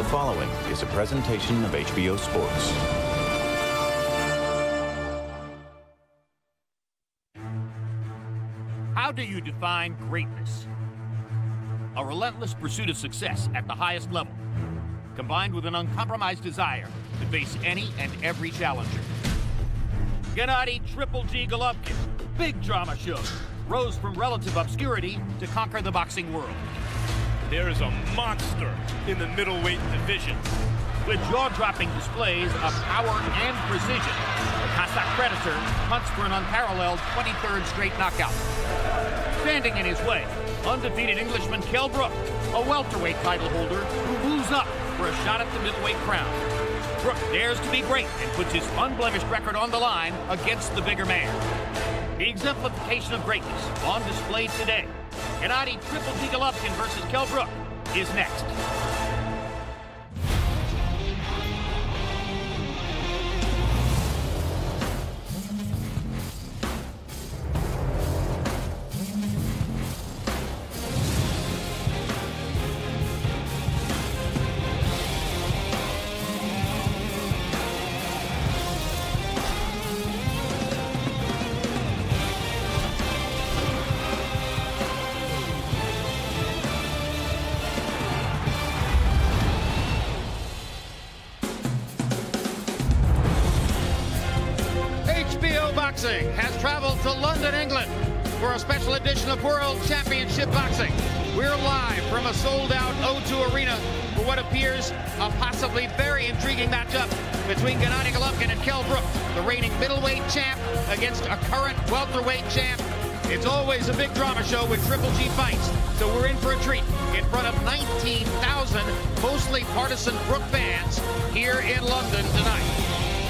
following is a presentation of HBO Sports. How do you define greatness? A relentless pursuit of success at the highest level, combined with an uncompromised desire to face any and every challenger. Gennady Triple G Golovkin, big drama show, rose from relative obscurity to conquer the boxing world. There is a monster in the middleweight division. With jaw-dropping displays of power and precision, the Cossack Predator hunts for an unparalleled 23rd straight knockout. Standing in his way, undefeated Englishman Kell, a welterweight title holder who moves up for a shot at the middleweight crown. Brook dares to be great and puts his unblemished record on the line against the bigger man. The exemplification of greatness on display today. Gennady Triple G Golovkin versus Kell is next. Boxing has traveled to London, England for a special edition of World Championship Boxing. We're live from a sold-out O2 Arena for what appears a possibly very intriguing matchup between Gennady Golovkin and Kell, the reigning middleweight champ against a current welterweight champ. It's always a big drama show with Triple G fights, so we're in for a treat in front of 19,000 mostly partisan Brook fans here in London tonight.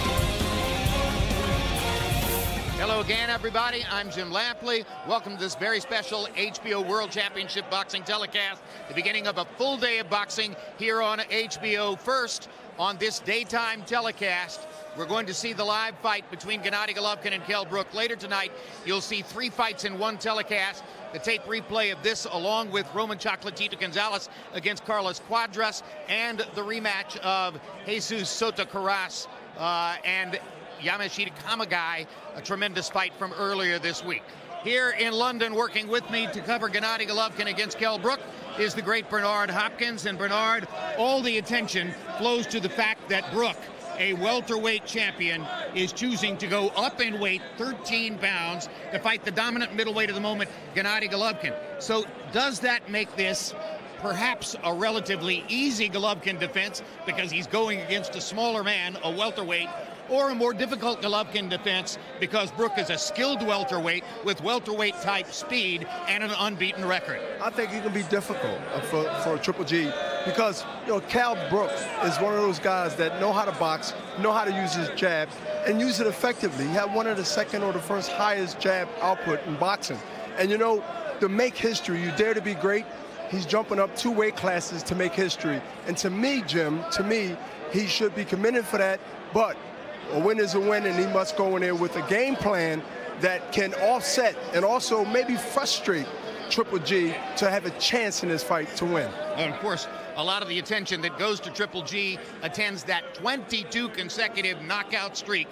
Hello again, everybody. I'm Jim Lampley. Welcome to this very special HBO World Championship Boxing telecast, the beginning of a full day of boxing here on HBO. First, on this daytime telecast, we're going to see the live fight between Gennady Golovkin and Kell. Later tonight, you'll see 3 fights in one telecast. The tape replay of this, along with Roman Chocolatito Gonzalez against Carlos Cuadras, and the rematch of Jesus Soto Karass and Yamashita Kamagai, a tremendous fight from earlier this week. Here in London, working with me to cover Gennady Golovkin against Kell is the great Bernard Hopkins. And Bernard, all the attention flows to the fact that Brook, a welterweight champion, is choosing to go up in weight 13 pounds to fight the dominant middleweight of the moment, Gennady Golovkin. So does that make this perhaps a relatively easy Golovkin defense because he's going against a smaller man, a welterweight, or a more difficult Golovkin defense because Brook is a skilled welterweight with welterweight-type speed and an unbeaten record? I think it can be difficult for Triple G because, you know, Kell Brook is one of those guys that know how to box, know how to use his jab, and use it effectively. He had one of the second or the first highest jab output in boxing. And, you know, to make history, you dare to be great, he's jumping up 2 weight classes to make history. And to me, Jim, he should be commended for that, but a win is a win, and he must go in there with a game plan that can offset and also maybe frustrate Triple G to have a chance in this fight to win. And of course, a lot of the attention that goes to Triple G attends that 22 consecutive knockout streak.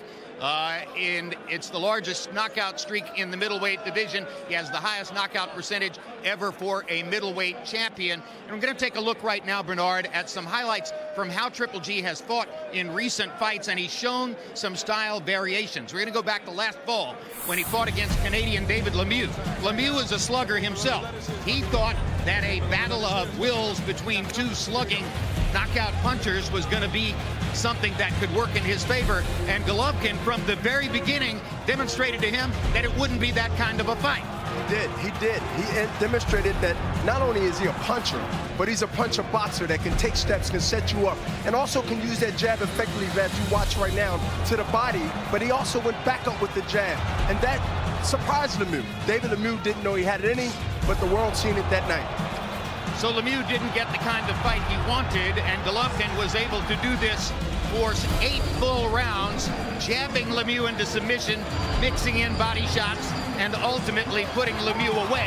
And it's the largest knockout streak in the middleweight division. He has the highest knockout percentage ever for a middleweight champion. And we're going to take a look right now, Bernard, at some highlights from how Triple G has fought in recent fights, and he's shown some style variations. We're going to go back to last fall when he fought against Canadian David Lemieux. Lemieux is a slugger himself. He thought that a battle of wills between 2 slugging knockout punchers was going to be something that could work in his favor, and Golovkin from the very beginning demonstrated to him that it wouldn't be that kind of a fight. He did. He demonstrated that not only is he a puncher, but he's a puncher boxer that can take steps, can set you up, and also can use that jab effectively that you watch right now to the body, but he also went back up with the jab, and that surprised Lemieux. David Lemieux didn't know he had it in him, but the world seen it that night. So Lemieux didn't get the kind of fight he wanted, and Golovkin was able to do this for 8 full rounds, jabbing Lemieux into submission, mixing in body shots, and ultimately putting Lemieux away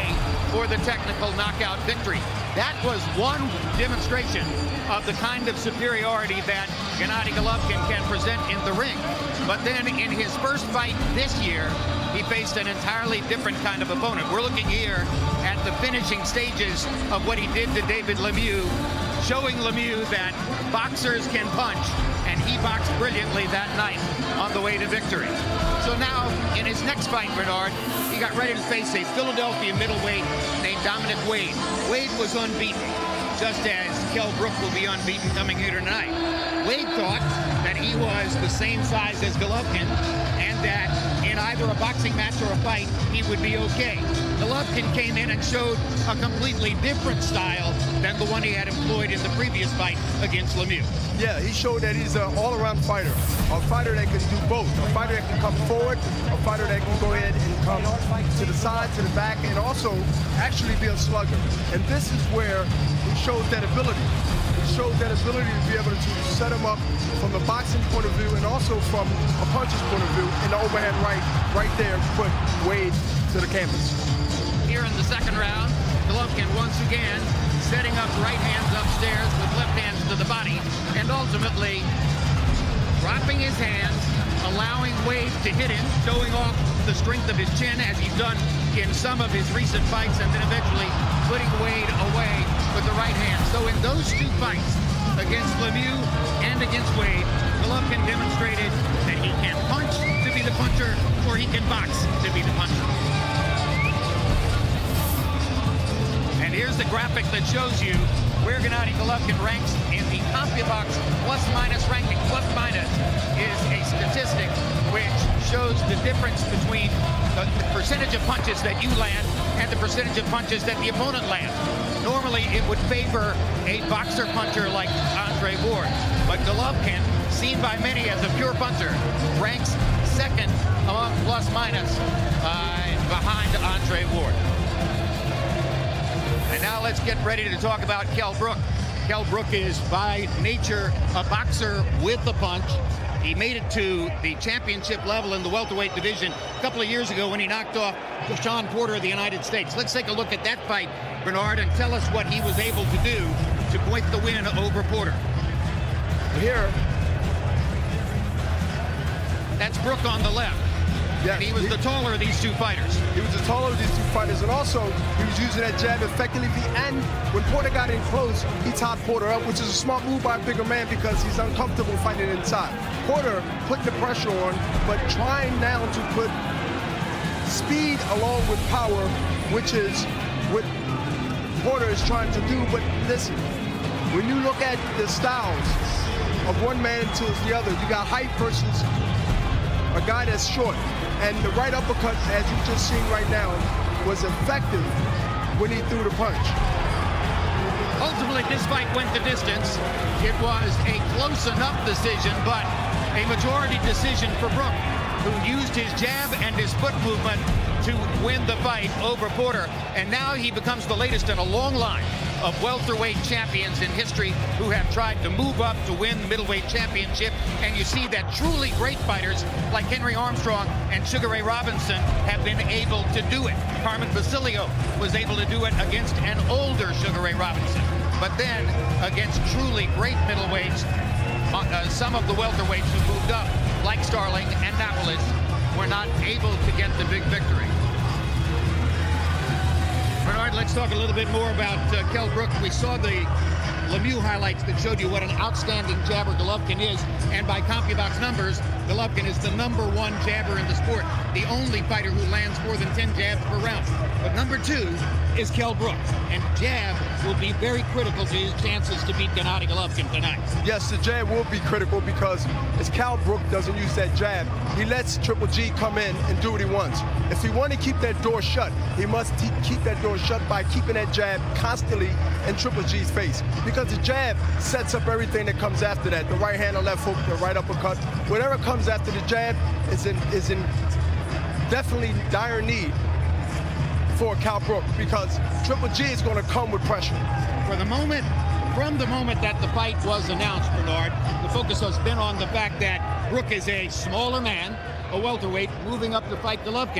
for the technical knockout victory. That was one demonstration of the kind of superiority that Gennady Golovkin can present in the ring. But then in his first fight this year, he faced an entirely different kind of opponent. We're looking here at the finishing stages of what he did to David Lemieux, showing Lemieux that boxers can punch, and he boxed brilliantly that night on the way to victory. So now, in his next fight, Bernard, he got ready to face a Philadelphia middleweight named Dominic Wade. Wade was unbeaten, just as Kell Brook will be unbeaten coming here tonight. Wade thought that he was the same size as Golovkin, and that in either a boxing match or a fight, he would be okay. Golovkin came in and showed a completely different style than the one he had employed in the previous fight against Lemieux. Yeah, he showed that he's an all-around fighter, a fighter that can do both, a fighter that can come forward, a fighter that can go ahead and come to the side, to the back, and also actually be a slugger. And this is where he showed that ability. He showed that ability to be able to set him up from the boxing point of view and also from a puncher's point of view, and the overhand right there put Wade to the canvas. Here in the second round, Golovkin once again setting up right hands upstairs with left hands to the body, and ultimately dropping his hands, allowing Wade to hit him, showing off the strength of his chin as he's done in some of his recent fights, and then eventually putting Wade away with the right hand. So in those two fights, against Lemieux and against Wade, Golovkin demonstrated that he can punch to be the puncher, or he can box to be the puncher. And here's the graphic that shows you where Gennady Golovkin ranks in the CompuBox plus-minus ranking. Plus-minus is a statistic which shows the difference between the percentage of punches that you land and the percentage of punches that the opponent lands. Normally, it would favor a boxer-puncher like Andre Ward, but Golovkin, seen by many as a pure puncher, ranks second among plus-minus behind Andre Ward. And now let's get ready to talk about Kell Brook. Kell Brook is by nature a boxer with a punch. He made it to the championship level in the welterweight division a couple of years ago when he knocked off Sean Porter of the United States. Let's take a look at that fight, Bernard, and tell us what he was able to do to point the win over Porter. Here, that's Brook on the left. yeah, And he was the taller of these two fighters. He was the taller of these two fighters, and also he was using that jab effectively. And when Porter got in close, he topped Porter up, which is a smart move by a bigger man because he's uncomfortable fighting inside. Porter putting the pressure on, but trying now to put speed along with power, which is what Porter is trying to do. But listen, when you look at the styles of one man to the other, you got height versus a guy that's short. And the right uppercut, as you just seen right now, was effective when he threw the punch. Ultimately, this fight went the distance. It was a close enough decision, but a majority decision for Brook, who used his jab and his foot movement to win the fight over Porter. And now he becomes the latest in a long line of welterweight champions in history who have tried to move up to win the middleweight championship. And you see that truly great fighters like Henry Armstrong and Sugar Ray Robinson have been able to do it. Carmen Basilio was able to do it against an older Sugar Ray Robinson. But then against truly great middleweights, some of the welterweights who moved up, like Starling and Napolis, were not able to get the big victory. Bernard, let's talk a little bit more about Kell Brook. We saw the Lemieux highlights that showed you what an outstanding jabber Golovkin is, and by CompuBox numbers, Golovkin is the #1 jabber in the sport, the only fighter who lands more than 10 jabs per round. But #2 is Kell Brook, and jab will be very critical to his chances to beat Gennady Golovkin tonight. Yes, the jab will be critical because as Kell Brook doesn't use that jab, he lets Triple G come in and do what he wants. If he wants to keep that door shut, he must keep that door shut by keeping that jab constantly in Triple G's face. Because the jab sets up everything that comes after that. The right hand, the left hook, the right uppercut. Whatever comes after the jab is in definitely dire need for Kell Brook because Triple G is going to come with pressure. From the moment that the fight was announced, Bernard, the focus has been on the fact that Brook is a smaller man, a welterweight, moving up to fight Golovkin.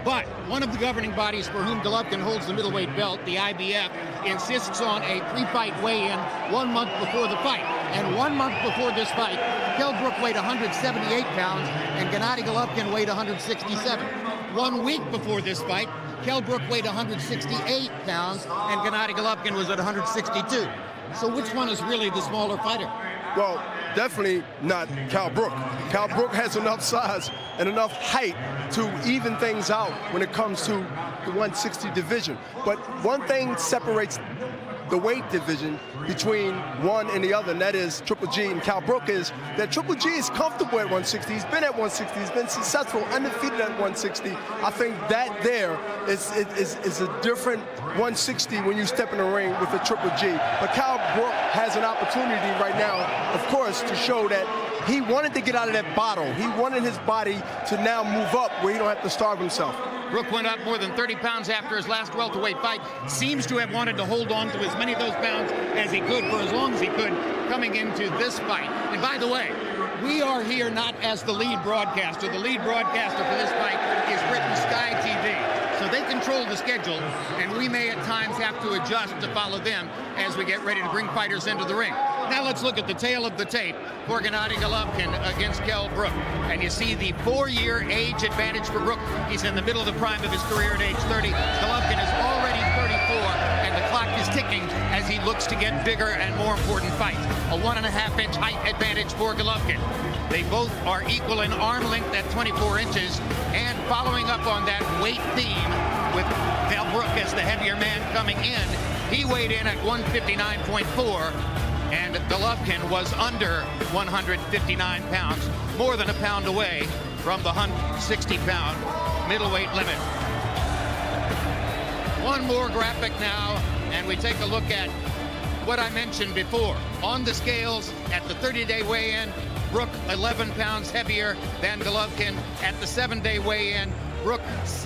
But one of the governing bodies for whom Golovkin holds the middleweight belt, the IBF, insists on a pre-fight weigh-in 1 month before the fight. And 1 month before this fight, Kell Brook weighed 178 pounds and Gennady Golovkin weighed 167. 1 week before this fight, Kell Brook weighed 168 pounds and Gennady Golovkin was at 162. So which one is really the smaller fighter? Well, definitely not Kell Brook. Kell Brook has enough size and enough height to even things out when it comes to the 160 division. But one thing separates the weight division between one and the other, and that is Triple G and Kell Brook, is that Triple G is comfortable at 160. He's been at 160. He's been successful, undefeated at 160. I think that there is a different 160 when you step in the ring with a Triple G. But Kell Brook has an opportunity right now, of course, to show that he wanted to get out of that bottle. He wanted his body to now move up where he don't have to starve himself. Brook went up more than 30 pounds after his last welterweight fight. Seems to have wanted to hold on to as many of those pounds as he could for as long as he could coming into this fight. And by the way, we are here not as the lead broadcaster. The lead broadcaster for this fight is Britain Sky TV. So they control the schedule, and we may at times have to adjust to follow them as we get ready to bring fighters into the ring. Now let's look at the tail of the tape for Gennady Golovkin against Kell Brook. And you see the 4-year age advantage for Brook. He's in the middle of the prime of his career at age 30. Golovkin is already 34, and the clock is ticking as he looks to get bigger and more important fights. A 1.5-inch height advantage for Golovkin. They both are equal in arm length at 24 inches. And following up on that weight theme with Kell Brook as the heavier man coming in, he weighed in at 159.4. And Golovkin was under 159 pounds, more than a pound away from the 160-pound middleweight limit. One more graphic now, and we take a look at what I mentioned before. On the scales at the 30-day weigh-in, Brook 11 pounds heavier than Golovkin. At the 7-day weigh-in, Brook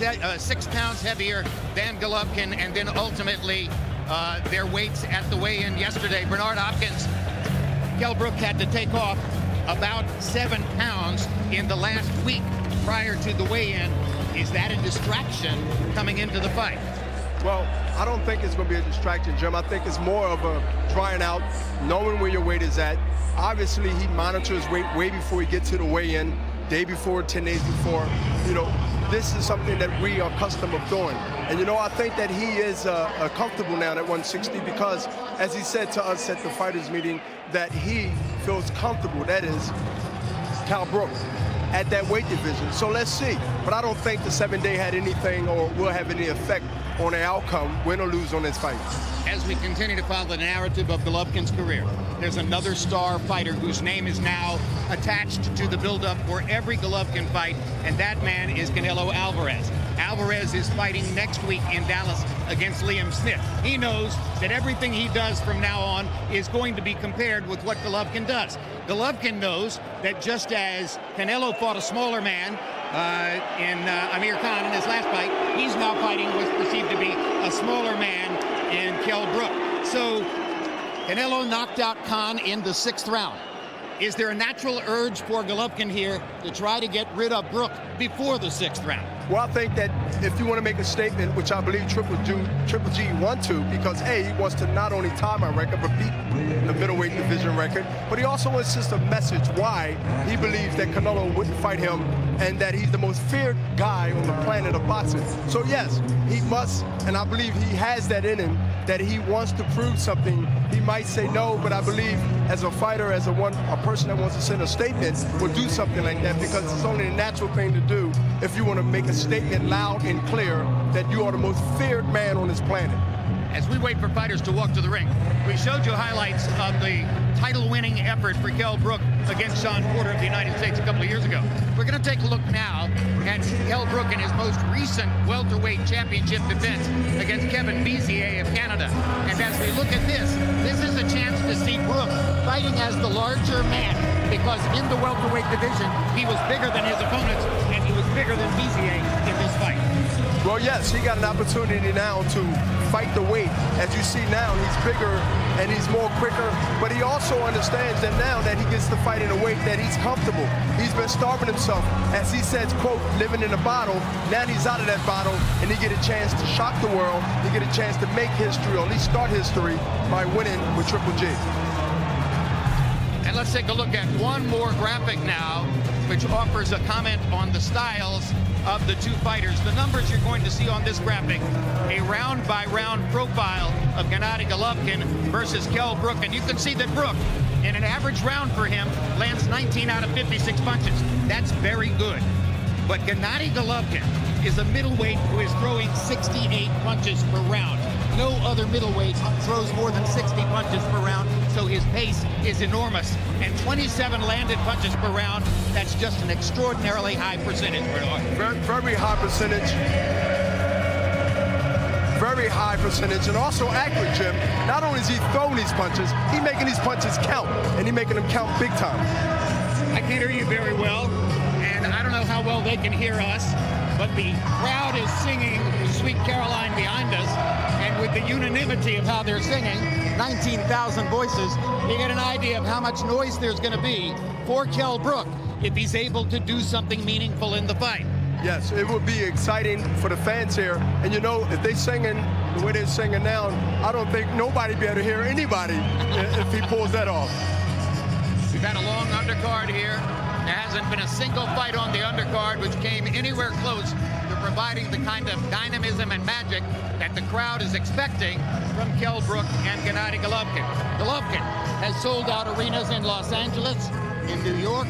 6 pounds heavier than Golovkin, and then ultimately their weights at the weigh-in yesterday. Bernard Hopkins, Kell Brook had to take off about 7 pounds in the last week prior to the weigh-in. Is that a distraction coming into the fight? Well, I don't think it's going to be a distraction, Jim. I think it's more of a trying out, knowing where your weight is at. Obviously, he monitors weight way before he gets to the weigh-in, day before, 10 days before. You know, this is something that we are accustomed of doing. And, you know, I think that he is comfortable now at 160 because, as he said to us at the fighters meeting, that he feels comfortable, that is, Kell Brook, at that weight division. So let's see. But I don't think the 7-day had anything or will have any effect on the outcome, win or lose on this fight. As we continue to follow the narrative of Golovkin's career, there's another star fighter whose name is now attached to the buildup for every Golovkin fight, and that man is Canelo Alvarez. Alvarez is fighting next week in Dallas against Liam Smith. He knows that everything he does from now on is going to be compared with what Golovkin does. Golovkin knows that just as Canelo fought a smaller man in Amir Khan in his last fight, he's now fighting what's perceived to be a smaller man in Kell Brook. So Canelo knocked out Khan in the 6th round. Is there a natural urge for Golovkin here to try to get rid of Brook before the 6th round? Well, I think that if you want to make a statement, which I believe Triple G want to, because A, he wants to not only tie my record, but beat the middleweight division record, but he also wants just a message why he believes that Canelo wouldn't fight him and that he's the most feared guy on the planet of boxing. So yes, he must, and I believe he has that in him, that he wants to prove something. He might say no, but I believe as a fighter, as a person that wants to send a statement, will do something like that because it's only a natural thing to do if you want to make a statement loud and clear that you are the most feared man on this planet. As we wait for fighters to walk to the ring, we showed you highlights of the title-winning effort for Kell Brook against Sean Porter of the United States a couple of years ago. We're going to take a look now at Kell Brook in his most recent welterweight championship defense against Kevin Bizier of Canada. And as we look at this is a chance to see Brook fighting as the larger man, because in the welterweight division, he was bigger than his opponents, and he was bigger than Bizier in this fight. Well, yes, he got an opportunity now to fight the weight. As you see now, he's bigger and he's more quicker, but he also understands that now that he gets to fight in a weight that he's comfortable. He's been starving himself, as he says, quote, living in a bottle. Now he's out of that bottle, and he get a chance to shock the world. He get a chance to make history, or at least start history, by winning with Triple G. And let's take a look at one more graphic now, which offers a comment on the styles of the two fighters. The numbers you're going to see on this graphic, a round-by-round profile of Gennady Golovkin versus Kell Brook. And you can see that Brook, in an average round for him, lands 19 out of 56 punches. That's very good. But Gennady Golovkin is a middleweight who is throwing 68 punches per round. No other middleweight throws more than 60 punches per round, so his pace is enormous. And 27 landed punches per round, that's just an extraordinarily high percentage. Very high percentage. Very high percentage, and also accurate, Jim. Not only is he throwing these punches, he's making these punches count, and he's making them count big time. I can't hear you very well, and I don't know how well they can hear us, but the crowd is singing Sweet Caroline behind us, and with the unanimity of how they're singing, 19,000 voices, you get an idea of how much noise there's going to be for Kell Brook if he's able to do something meaningful in the fight. Yes, it would be exciting for the fans here. And you know, if they're singing the way they're singing now, I don't think nobody be able to hear anybody if he pulls that off. We've had a long undercard here. There hasn't been a single fight on the undercard which came anywhere close to providing the kind of dynamism and magic that the crowd is expecting from Kell Brook and Gennady Golovkin. Golovkin has sold out arenas in Los Angeles, in New York,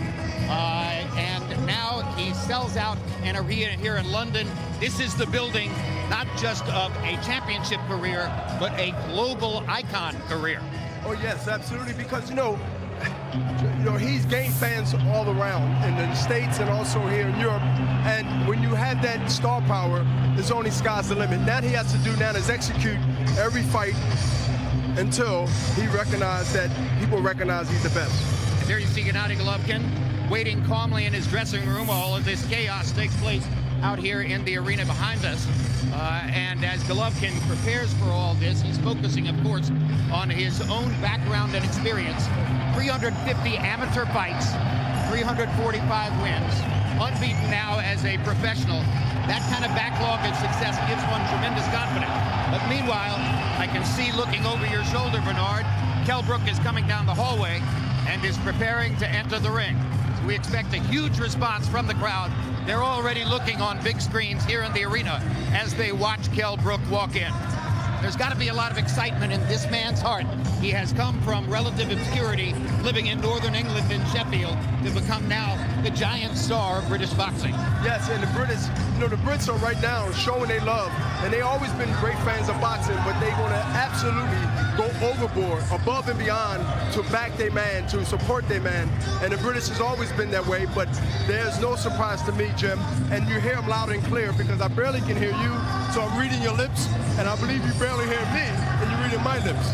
and now he sells out an arena here in London. This is the building not just of a championship career, but a global icon career. Oh yes, absolutely, because you know, he's gained fans all around in the States and also here in Europe. And when you have that star power, there's only sky's the limit. Now he has to do now is execute every fight until he recognizes that people recognize he's the best. And there you see Gennady Golovkin waiting calmly in his dressing room while all of this chaos takes place out here in the arena behind us. And as Golovkin prepares for all this, he's focusing, of course, on his own background and experience. 350 amateur fights, 345 wins, unbeaten now as a professional. That kind of backlog of success gives one tremendous confidence. But meanwhile, I can see looking over your shoulder, Bernard, Kell Brook is coming down the hallway and is preparing to enter the ring. So we expect a huge response from the crowd. They're already looking on big screens here in the arena as they watch Kell Brook walk in. There's got to be a lot of excitement in this man's heart. He has come from relative obscurity, living in northern England in Sheffield, to become now the giant star of British boxing. Yes, and the British, you know, the Brits are right now showing their love, and they've always been great fans of boxing, but they're going to absolutely go overboard, above and beyond, to back their man, to support their man. And the British has always been that way, but there's no surprise to me, Jim. And you hear them loud and clear because I barely can hear you, so I'm reading your lips, and I believe you barely hear me, and you're reading my lips.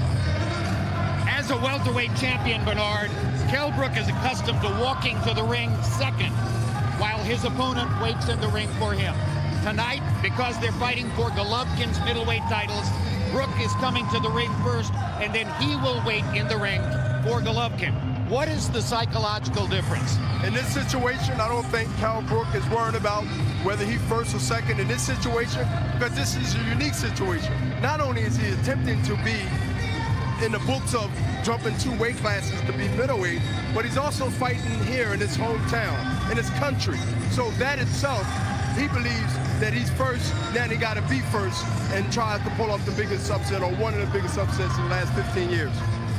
As a welterweight champion, Bernard, Kell Brook is accustomed to walking to the ring second, while his opponent waits in the ring for him. Tonight, because they're fighting for Golovkin's middleweight titles, Brook is coming to the ring first, and then he will wait in the ring for Golovkin. What is the psychological difference? In this situation, I don't think Kell Brook is worried about whether he first or second in this situation, because this is a unique situation. Not only is he attempting to be in the books of jumping 2 weight classes to be middleweight, but he's also fighting here in his hometown, in his country. So that itself, he believes that he's first, now he got to be first and try to pull off the biggest upset, or one of the biggest upsets in the last 15 years.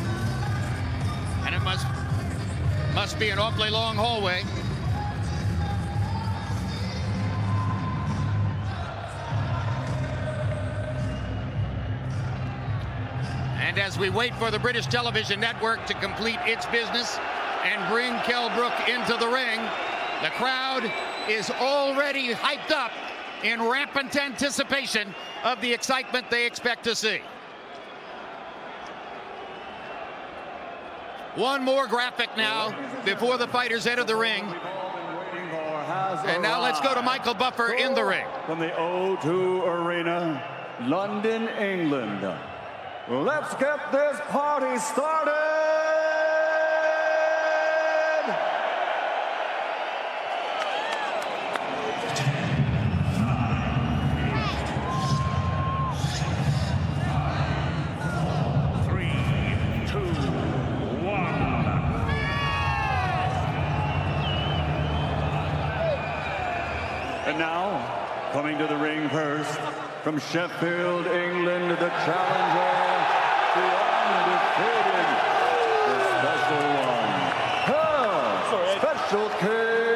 And it must be an awfully long hallway. And as we wait for the British Television Network to complete its business and bring Kell Brook into the ring, the crowd is already hyped up in rampant anticipation of the excitement they expect to see. One more graphic now before the fighters enter the ring. And now let's go to Michael Buffer in the ring. From the O2 Arena, London, England. Let's get this party started! And now, coming to the ring first, from Sheffield, England, the challenger, the undefeated, the special one, Kell, Special K.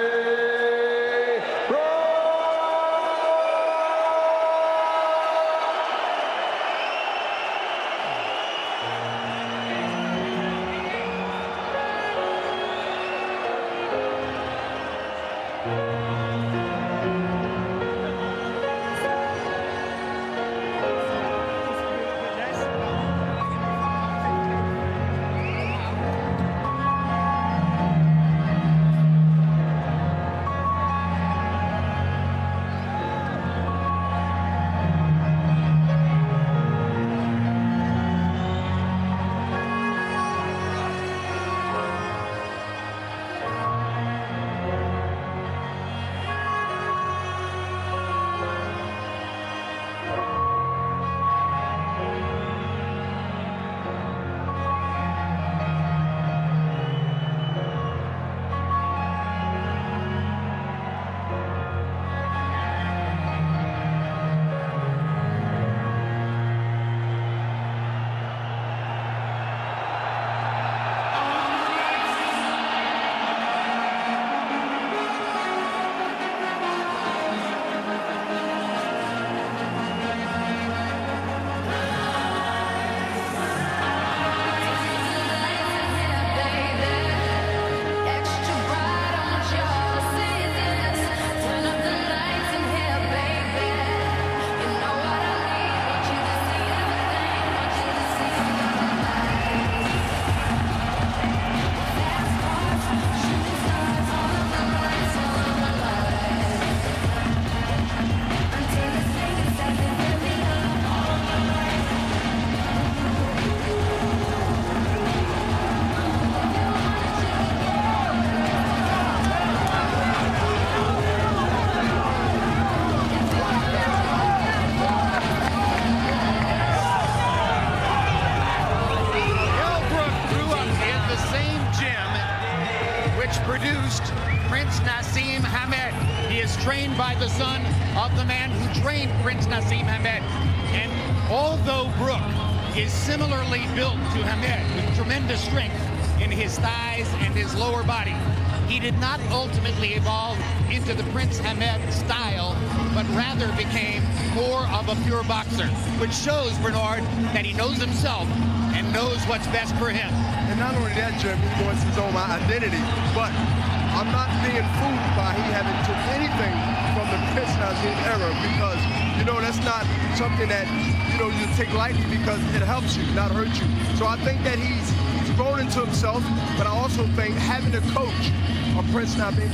Trained by the son of the man who trained Prince Naseem Hamed. And although Brook is similarly built to Hamed with tremendous strength in his thighs and his lower body, he did not ultimately evolve into the Prince Hamed style, but rather became more of a pure boxer, which shows, Bernard, that he knows himself and knows what's best for him. And not only that, Jim, he wants his own identity, but I'm not being fooled by he having took anything from the Prince Naseem era, because, you know, that's not something that, you know, you take lightly, because it helps you, not hurt you. So I think that he's grown into himself, but I also think having a coach of Prince Naseem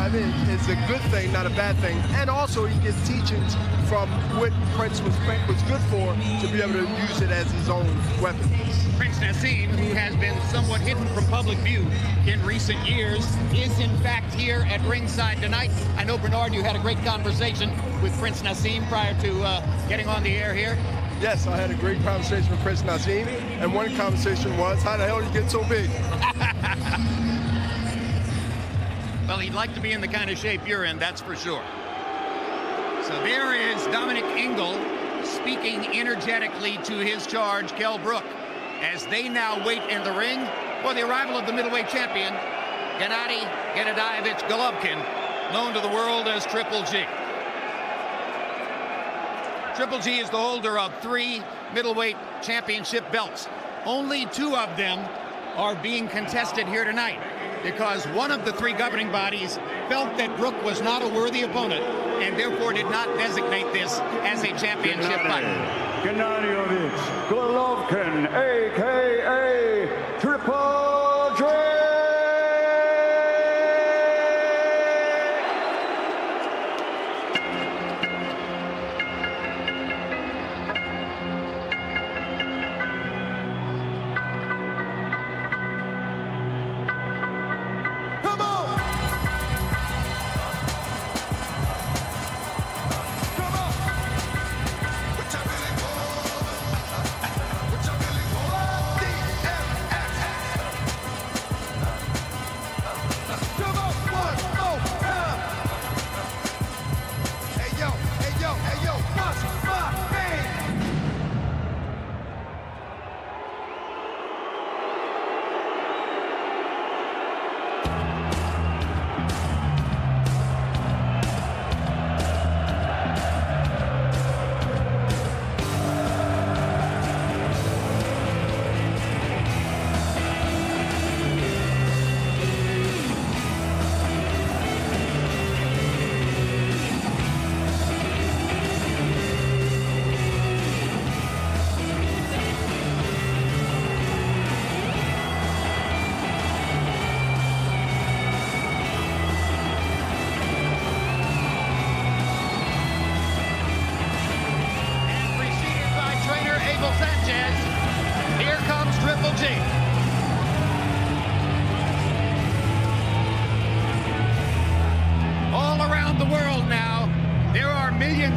is a good thing, not a bad thing. And also he gets teachings from what Prince was good for, to be able to use it as his own weapon. Prince Naseem, who has been somewhat hidden from public view in recent years, is in fact here at ringside tonight. I know, Bernard, you had a great conversation with Prince Naseem prior to getting on the air here. Yes, I had a great conversation with Prince Naseem, and one conversation was, how the hell did he get so big? Well, he'd like to be in the kind of shape you're in, that's for sure. So there is Dominic Ingle speaking energetically to his charge, Kell Brook, as they now wait in the ring for the arrival of the middleweight champion, Gennady Golovkin, known to the world as Triple G. Triple G is the holder of 3 middleweight championship belts. Only 2 of them are being contested here tonight, because one of the 3 governing bodies felt that Brook was not a worthy opponent and therefore did not designate this as a championship fight. Gennady Golovkin, a.k.a. Triple G.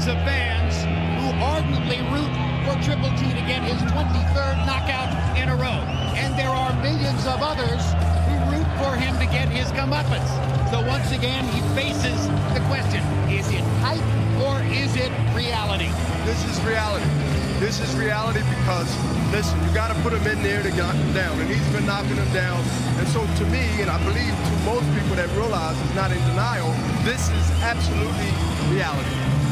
of fans who ardently root for Triple G to get his 23rd knockout in a row. And there are millions of others who root for him to get his comeuppance. So once again, he faces the question, is it hype or is it reality? This is reality. This is reality because, listen, you got to put him in there to knock him down, and he's been knocking him down. And so to me, and I believe to most people that realize he's not in denial, this is absolutely reality.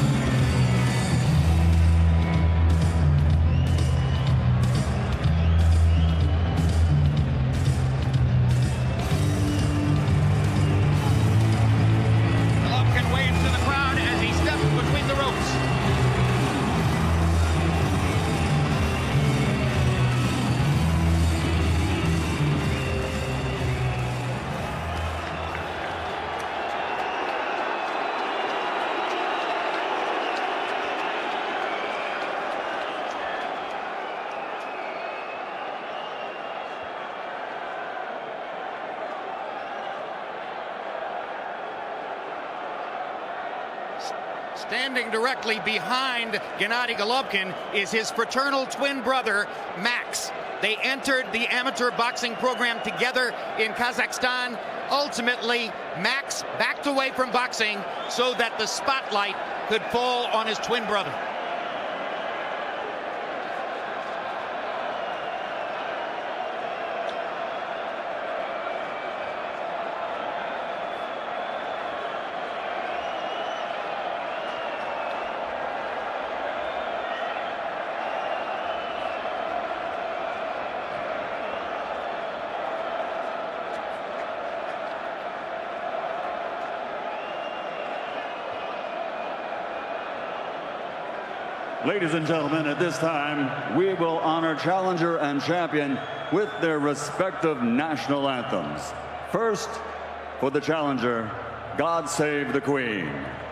Golovkin waves to the crowd as he steps between the ropes. Standing directly behind Gennady Golovkin is his fraternal twin brother, Max. They entered the amateur boxing program together in Kazakhstan. Ultimately, Max backed away from boxing so that the spotlight could fall on his twin brother. Ladies and gentlemen, at this time, we will honor challenger and champion with their respective national anthems. First, for the challenger, God Save the Queen.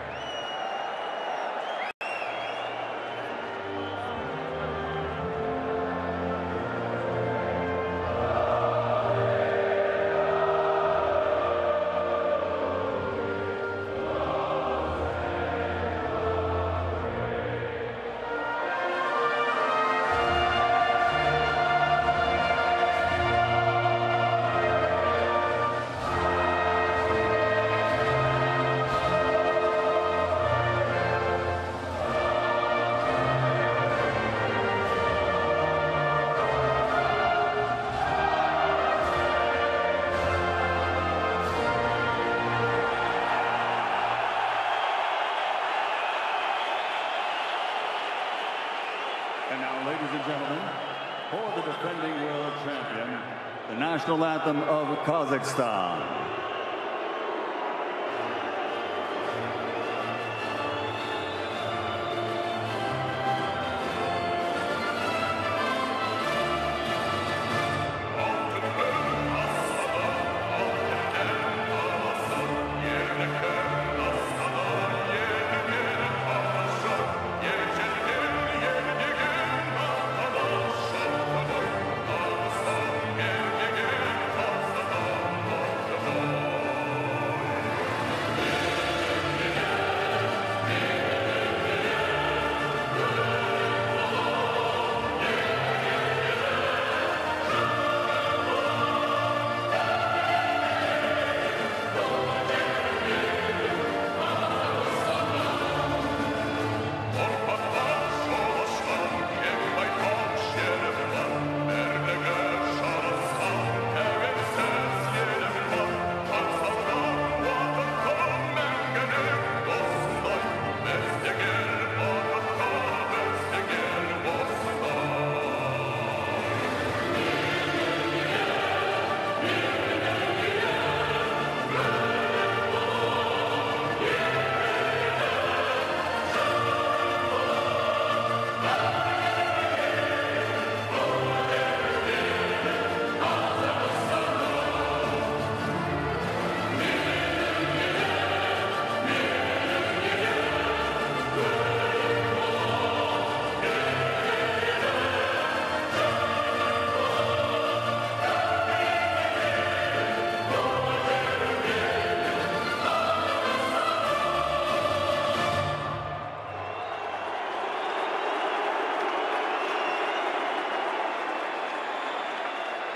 And now, ladies and gentlemen, for the defending world champion, the national anthem of Kazakhstan.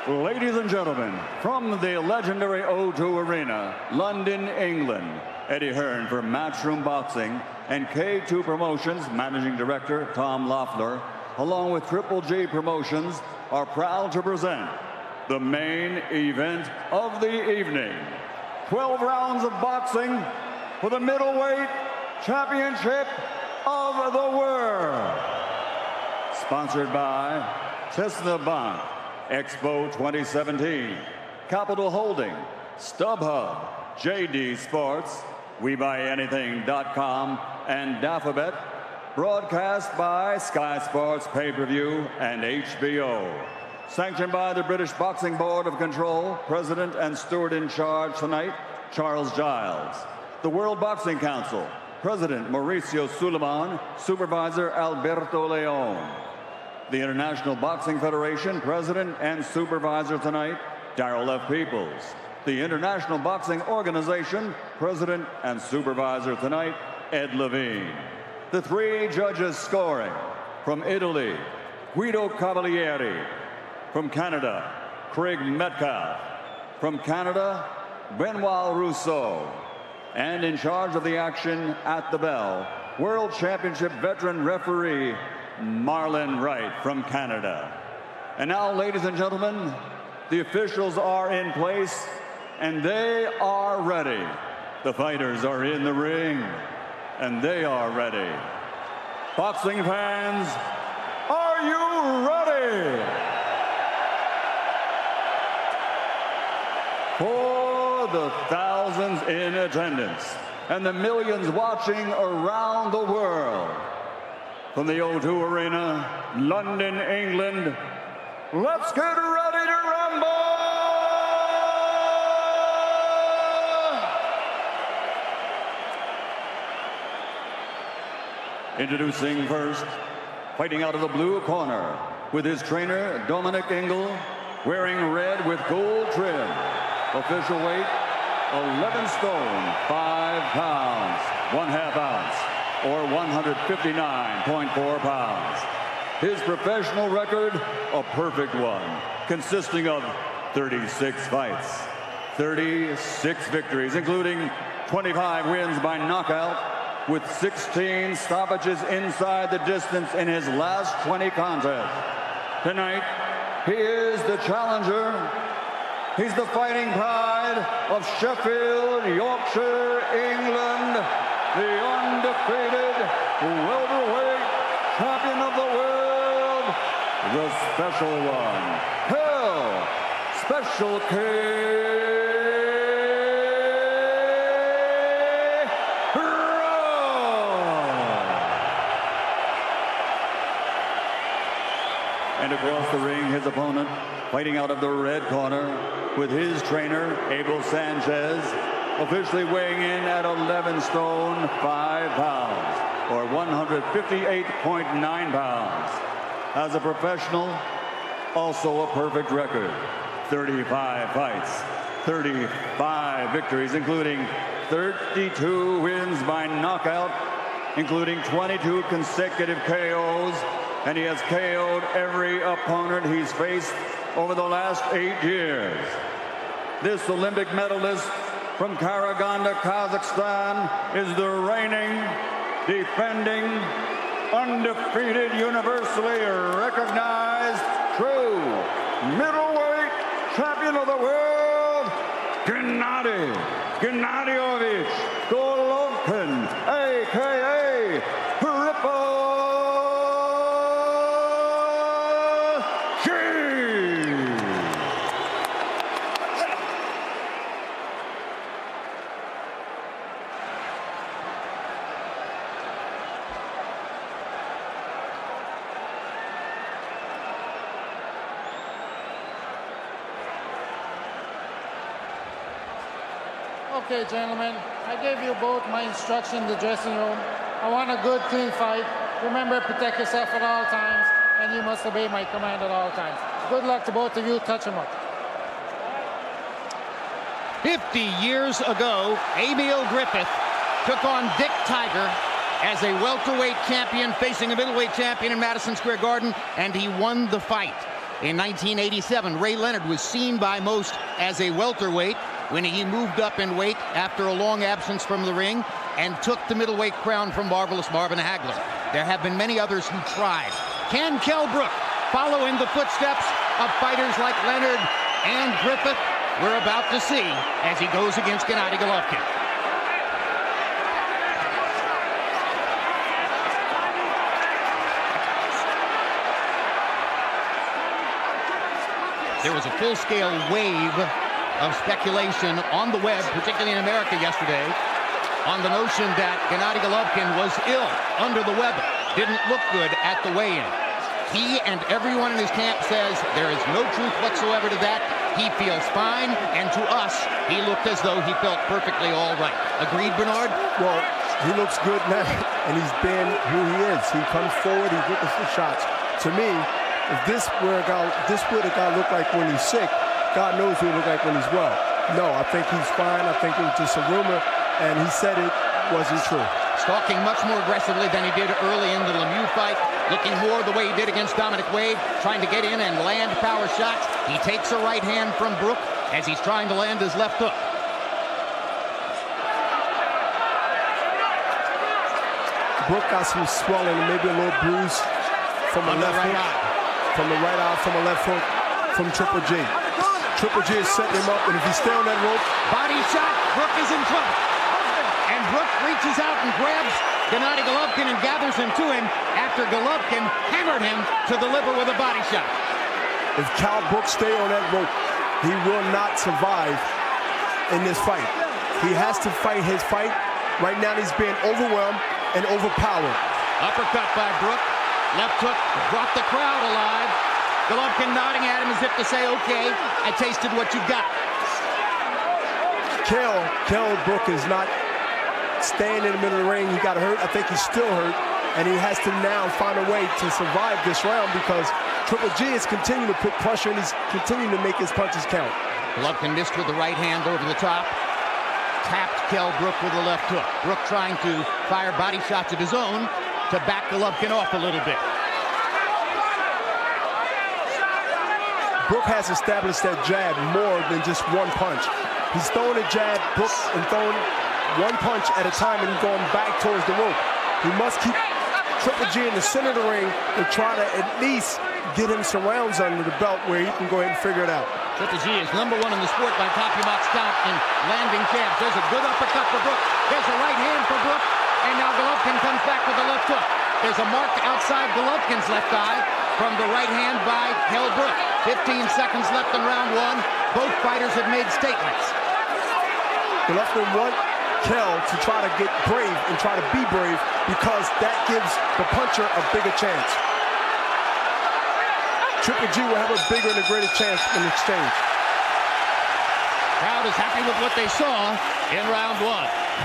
Ladies and gentlemen, from the legendary O2 Arena, London, England, Eddie Hearn for Matchroom Boxing and K2 Promotions Managing Director Tom Loeffler, along with Triple G Promotions, are proud to present the main event of the evening. 12 rounds of boxing for the middleweight championship of the world. Sponsored by Cessna Bank, Expo 2017, Capital Holding, StubHub, JD Sports, WeBuyAnything.com, and Dafabet. Broadcast by Sky Sports Pay-Per-View and HBO. Sanctioned by the British Boxing Board of Control, President and Steward in charge tonight, Charles Giles. The World Boxing Council, President Mauricio Suleiman, Supervisor Alberto Leon. The International Boxing Federation, President and Supervisor tonight, Darrell F. Peoples. The International Boxing Organization, President and Supervisor tonight, Ed Levine. The three judges scoring: from Italy, Guido Cavalieri; from Canada, Craig Metcalf; from Canada, Benoit Rousseau; and in charge of the action at the bell, World Championship veteran referee Marlon Wright from Canada. And now, ladies and gentlemen, the officials are in place and they are ready. The fighters are in the ring and they are ready. Boxing fans, are you ready? For the thousands in attendance and the millions watching around the world, from the O2 Arena, London, England, let's get ready to rumble! Introducing first, fighting out of the blue corner, with his trainer, Dominic Ingle, wearing red with gold trim. Official weight, 11 stone, 5 pounds, 1/2 ounce, or 159.4 pounds. His professional record, a perfect one, consisting of 36 fights, 36 victories, including 25 wins by knockout, with 16 stoppages inside the distance in his last 20 contests. Tonight, he is the challenger. He's the fighting pride of Sheffield, Yorkshire, England, the undefeated welterweight champion of the world, the special one, Kell, Special K. And across the ring, his opponent, fighting out of the red corner, with his trainer, Abel Sanchez, officially weighing in at 11 stone, 5 pounds, or 158.9 pounds. As a professional, also a perfect record. 35 fights, 35 victories, including 32 wins by knockout, including 22 consecutive KOs, and he has KO'd every opponent he's faced over the last 8 years. This Olympic medalist from Karaganda, Kazakhstan, is the reigning, defending, undefeated, universally recognized, true middleweight champion of the world, Gennady Golovkin, a.k.a. Triple G. Okay, gentlemen, I gave you both my instruction in the dressing room. I want a good, clean fight. Remember, protect yourself at all times, and you must obey my command at all times. Good luck to both of you. Touch them up. 50 years ago, Emil Griffith took on Dick Tiger as a welterweight champion facing a middleweight champion in Madison Square Garden, and he won the fight. In 1987, Ray Leonard was seen by most as a welterweight when he moved up in weight after a long absence from the ring and took the middleweight crown from Marvelous Marvin Hagler. There have been many others who tried. Can Kell Brook follow in the footsteps of fighters like Leonard and Griffith? We're about to see as he goes against Gennady Golovkin. There was a full-scale wave of speculation on the web, particularly in America yesterday, on the notion that Gennady Golovkin was ill under the weather, didn't look good at the weigh-in. He and everyone in his camp says there is no truth whatsoever to that. He feels fine, and to us, he looked as though he felt perfectly all right. Agreed, Bernard? Well, he looks good now, and he's been who he is. He comes forward, he's looking for shots. To me, if this what a guy look like when he's sick, God knows what he look like when he's well. No, I think he's fine. I think it was just a rumor, and he said it wasn't true. Stalking much more aggressively than he did early in the Lemieux fight, looking more the way he did against Dominic Wade, trying to get in and land power shots. He takes a right hand from Brook as he's trying to land his left hook. Brook got some swelling and maybe a little bruise from a left hook, from the right eye, from a left hook, from Triple G. Triple G is setting him up, and if he stay on that rope, body shot, Brook is in trouble. And Brook reaches out and grabs Gennady Golovkin and gathers him to him after Golovkin hammered him to the liver with a body shot. If Kell Brook stay on that rope, he will not survive in this fight. He has to fight his fight. Right now he's being overwhelmed and overpowered. Uppercut by Brook. Left hook brought the crowd alive. Golovkin nodding at him as if to say, okay, I tasted what you've got. Kell Brook is not staying in the middle of the ring. He got hurt. I think he's still hurt. And he has to now find a way to survive this round because Triple G is continuing to put pressure and he's continuing to make his punches count. Golovkin missed with the right hand over the top. Tapped Kell Brook with the left hook. Brook trying to fire body shots of his own to back Golovkin off a little bit. Brook has established that jab more than just one punch. He's throwing a jab, Brook, and throwing one punch at a time and going back towards the rope. He must keep Triple G in the center of the ring and try to at least get him some rounds under the belt where he can go ahead and figure it out. Triple G is #1 in the sport by top-box count in landing jabs. There's a good uppercut for Brook. There's a right hand for Brook. And now Golovkin comes back with the left hook. There's a mark outside Golovkin's left eye from the right hand by Kell Brook. 15 seconds left in round one. Both fighters have made statements. Golovkin wants Kell to try to get brave and try to be brave because that gives the puncher a bigger chance. Triple G will have a bigger and a greater chance in exchange. Crowd is happy with what they saw in round one.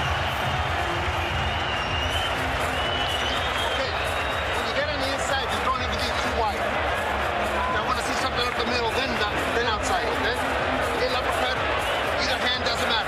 Okay, when you get on the inside, you don't have to be too wide. I want to see something up the middle, then outside, okay? Get an uppercut, either hand, doesn't matter.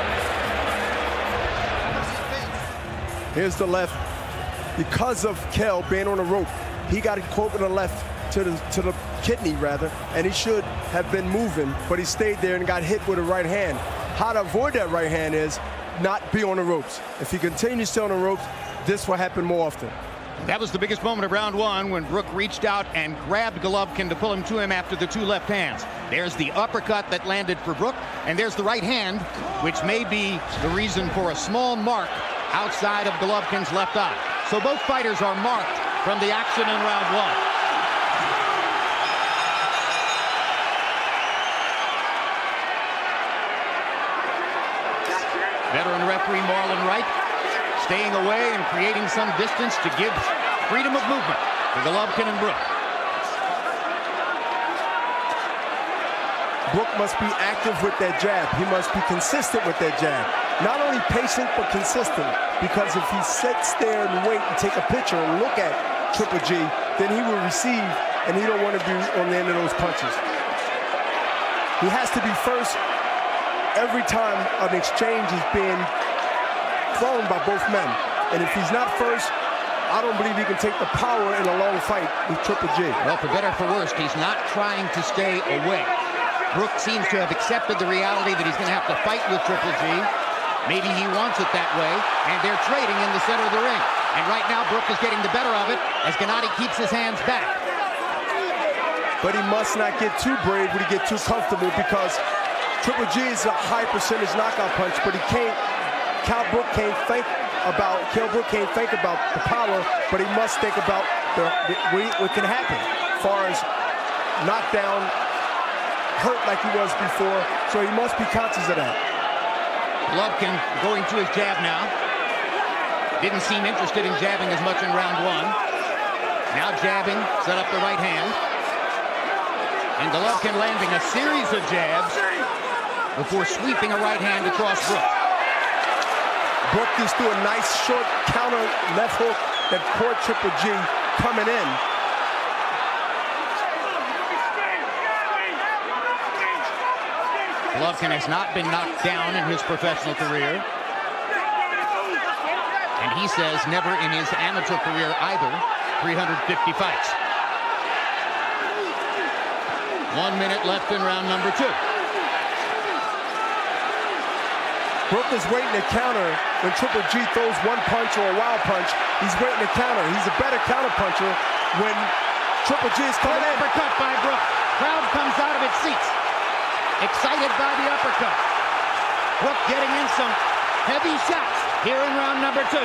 Here's the left. Because of Kell being on the rope, he got caught with the left to the kidney rather, and he should have been moving, but he stayed there and got hit with a right hand. How to avoid that right hand is not be on the ropes. If he continues to stay on the ropes, this will happen more often. That was the biggest moment of round one when Brook reached out and grabbed Golovkin to pull him to him after the two left hands. There's the uppercut that landed for Brook, and there's the right hand, which may be the reason for a small mark outside of Golovkin's left eye. So both fighters are marked from the action in round one. Veteran referee Marlon Wright staying away and creating some distance to give freedom of movement to Golovkin and Brook. Brook must be active with that jab. He must be consistent with that jab. Not only patient, but consistent. Because if he sits there and wait and take a picture and look at Triple G, then he will receive, and he don't want to be on the end of those punches. He has to be first every time an exchange is being thrown by both men. And if he's not first, I don't believe he can take the power in a long fight with Triple G. Well, for better or for worse, he's not trying to stay away. Brook seems to have accepted the reality that he's going to have to fight with Triple G. Maybe he wants it that way, and they're trading in the center of the ring. And right now, Brook is getting the better of it as Gennady keeps his hands back. But he must not get too brave when he get too comfortable, because Triple G is a high percentage knockout punch, but he can't. Kell Brook can't think about the power, but he must think about what can happen as far as knockdown, hurt like he was before. So he must be conscious of that. Golovkin going to his jab now. Didn't seem interested in jabbing as much in round one. Now jabbing, set up the right hand. And Golovkin landing a series of jabs before sweeping a right hand across Brook. Brook just threw a nice short counter left hook that caught Triple G coming in. Golovkin has not been knocked down in his professional career. And he says never in his amateur career either. 350 fights. 1 minute left in round number 2. Brook is waiting to counter when Triple G throws one punch or a wild punch. He's waiting to counter. He's a better counter puncher when Triple G is coming in. Uppercut by Brook. Crowd comes out of its seats, excited by the uppercut. Brook getting in some heavy shots here in round number 2.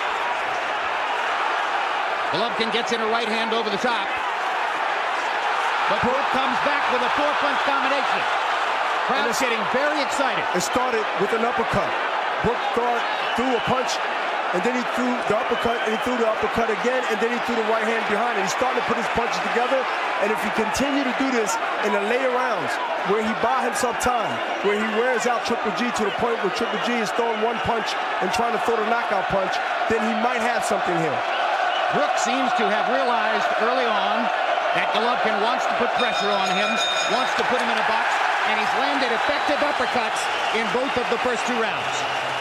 Golovkin gets in a right hand over the top. But Brook comes back with a 4-punch combination. Crowd's getting very excited. It started with an uppercut. Brook threw a punch, and then he threw the uppercut, and he threw the uppercut again, and then he threw the right hand behind it. He's starting to put his punches together, and if he continue to do this in the later rounds, where he buys himself time, where he wears out Triple G to the point where Triple G is throwing one punch and trying to throw the knockout punch, then he might have something here. Brook seems to have realized early on that Golovkin wants to put pressure on him, wants to put him in a box, and he's landed effective uppercuts in both of the first 2 rounds.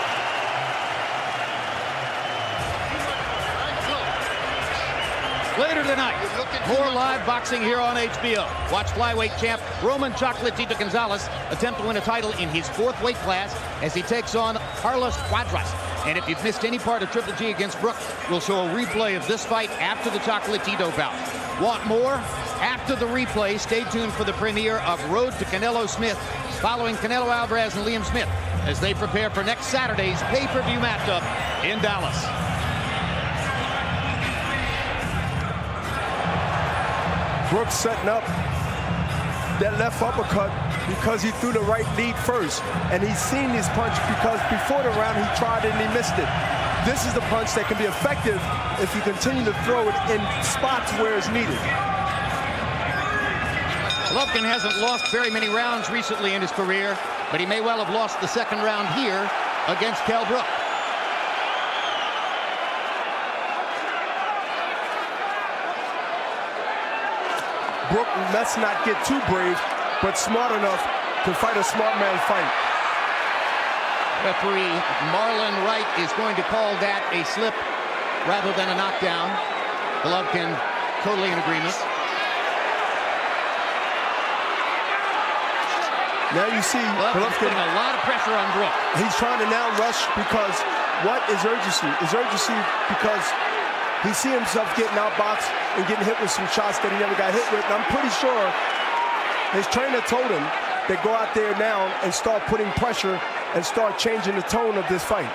Later tonight, more live boxing here on HBO. Watch flyweight champ Roman Chocolatito Gonzalez attempt to win a title in his 4th weight class as he takes on Carlos Cuadras. And if you've missed any part of Triple G against Brook, we'll show a replay of this fight after the Chocolatito bout. Want more? After the replay, stay tuned for the premiere of Road to Canelo Smith, following Canelo Alvarez and Liam Smith as they prepare for next Saturday's pay-per-view matchup in Dallas. Brook setting up that left uppercut because he threw the right lead first. And he's seen this punch because before the round he tried it and he missed it. This is the punch that can be effective if you continue to throw it in spots where it's needed. Golovkin hasn't lost very many rounds recently in his career, but he may well have lost the 2nd round here against Kell Brook. Brook must not get too brave, but smart enough to fight a smart man fight. Referee Marlon Wright is going to call that a slip rather than a knockdown. Golovkin totally in agreement. Now you see Golovkin's putting a lot of pressure on Brook. He's trying to now rush because what is urgency? Is urgency because he sees himself getting outboxed and getting hit with some shots that he never got hit with. And I'm pretty sure his trainer told him to go out there now and start putting pressure and start changing the tone of this fight.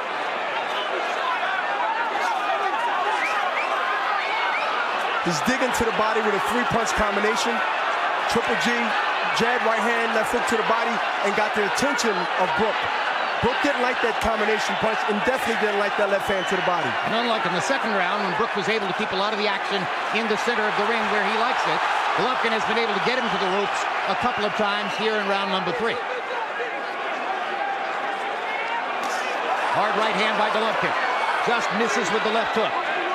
He's digging to the body with a 3-punch combination. Triple G, jab, right hand, left hook to the body, and got the attention of Brook. Brook didn't like that combination punch and definitely didn't like that left hand to the body. And unlike in the 2nd round, when Brook was able to keep a lot of the action in the center of the ring where he likes it, Golovkin has been able to get him to the ropes a couple of times here in round number 3. Hard right hand by Golovkin. Just misses with the left hook.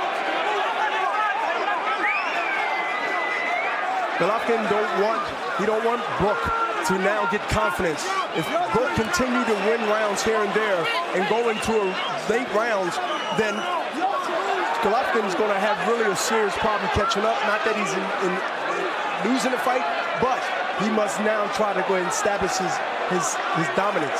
Golovkin don't want Brook to now get confidence. If Brook continue to win rounds here and there and go into late rounds, then Golovkin is going to have really a serious problem catching up. Not that he's in losing the fight, but he must now try to go ahead and establish his dominance.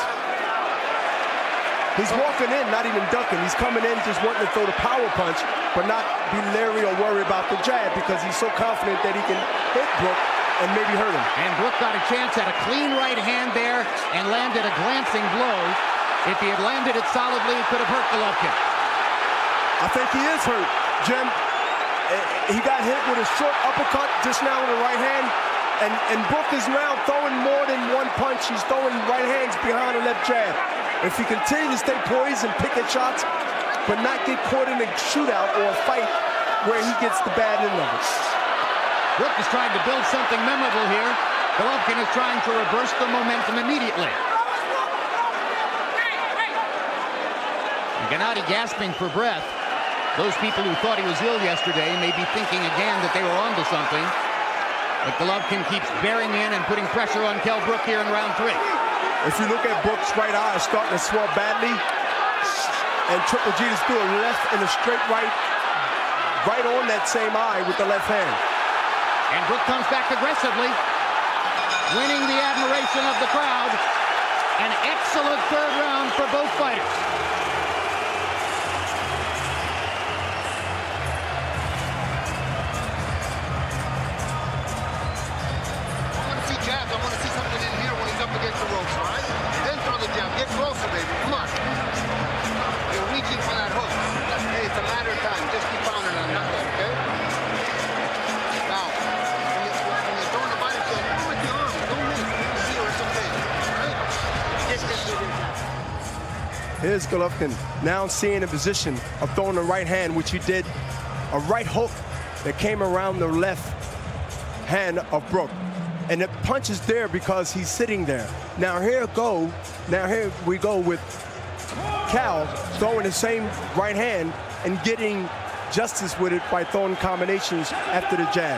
He's walking in, not even ducking. He's coming in just wanting to throw the power punch, but not be leery or worry about the jab because he's so confident that he can hit Brook and maybe hurt him. And Brook got a chance at a clean right hand there and landed a glancing blow. If he had landed it solidly, it could have hurt Golovkin. I think he is hurt, Jim. He got hit with a short uppercut just now with the right hand, and Brook is now throwing more than one punch. He's throwing right hands behind the left jab. If he continues to stay poised and pick at shots, but not get caught in a shootout or a fight where he gets the bad end of it. Brook is trying to build something memorable here. Golovkin is trying to reverse the momentum immediately. Gennady gasping for breath. Those people who thought he was ill yesterday may be thinking again that they were onto something. But Golovkin keeps bearing in and putting pressure on Kell Brook here in round 3. If you look at Brook's right eye, it's starting to swell badly. And Triple G just threw a left and a straight right on that same eye with the left hand. And Brook comes back aggressively, winning the admiration of the crowd. An excellent third round for both fighters. I want to see jabs. I want to see something in here when he's up against the ropes, all right? Then throw the jab. Get closer, baby. Come on. You're reaching for that hook. Hey, it's a matter of time. Just keep pounding on that, okay? Now, when you're throwing the body shot, go with the arm. Don't miss. Here, it's okay. All right? Just get through this. Here's Golovkin now seeing a position of throwing the right hand, which he did a right hook that came around the left hand of Brook. And the punch is there because he's sitting there. Now here we go with Kell throwing the same right hand and getting justice with it by throwing combinations after the jab.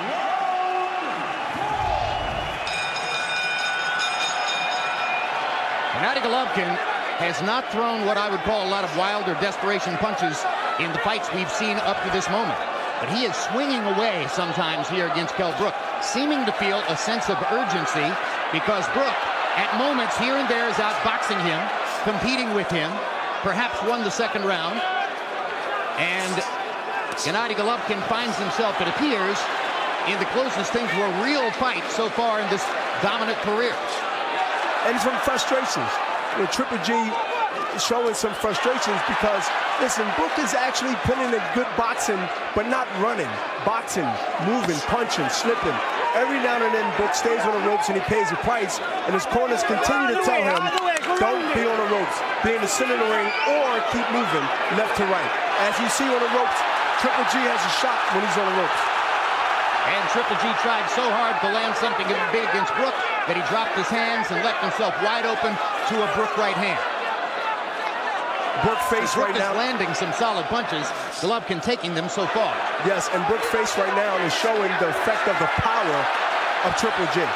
Gennady Golovkin has not thrown what I would call a lot of wild or desperation punches in the fights we've seen up to this moment. But he is swinging away sometimes here against Kell Brook, seeming to feel a sense of urgency because Brook, at moments here and there, is outboxing him, competing with him, perhaps won the second round. And Gennady Golovkin finds himself, it appears, in the closest thing to a real fight so far in this dominant career. And some frustrations. With Triple G showing some frustrations because, listen, Brook is actually putting in good boxing, but not running. Boxing, moving, punching, slipping. Every now and then, Brook stays on the ropes and he pays a price, and his corners continue to tell him, don't be on the ropes, be in the center of the ring, or keep moving left to right. As you see on the ropes, Triple G has a shot when he's on the ropes. And Triple G tried so hard to land something big against Brook that he dropped his hands and left himself wide open to a Brook right hand. Brook face right now. Landing some solid punches. Golovkin taking them so far. Yes, and Brook face right now is showing the effect of the power of Triple G.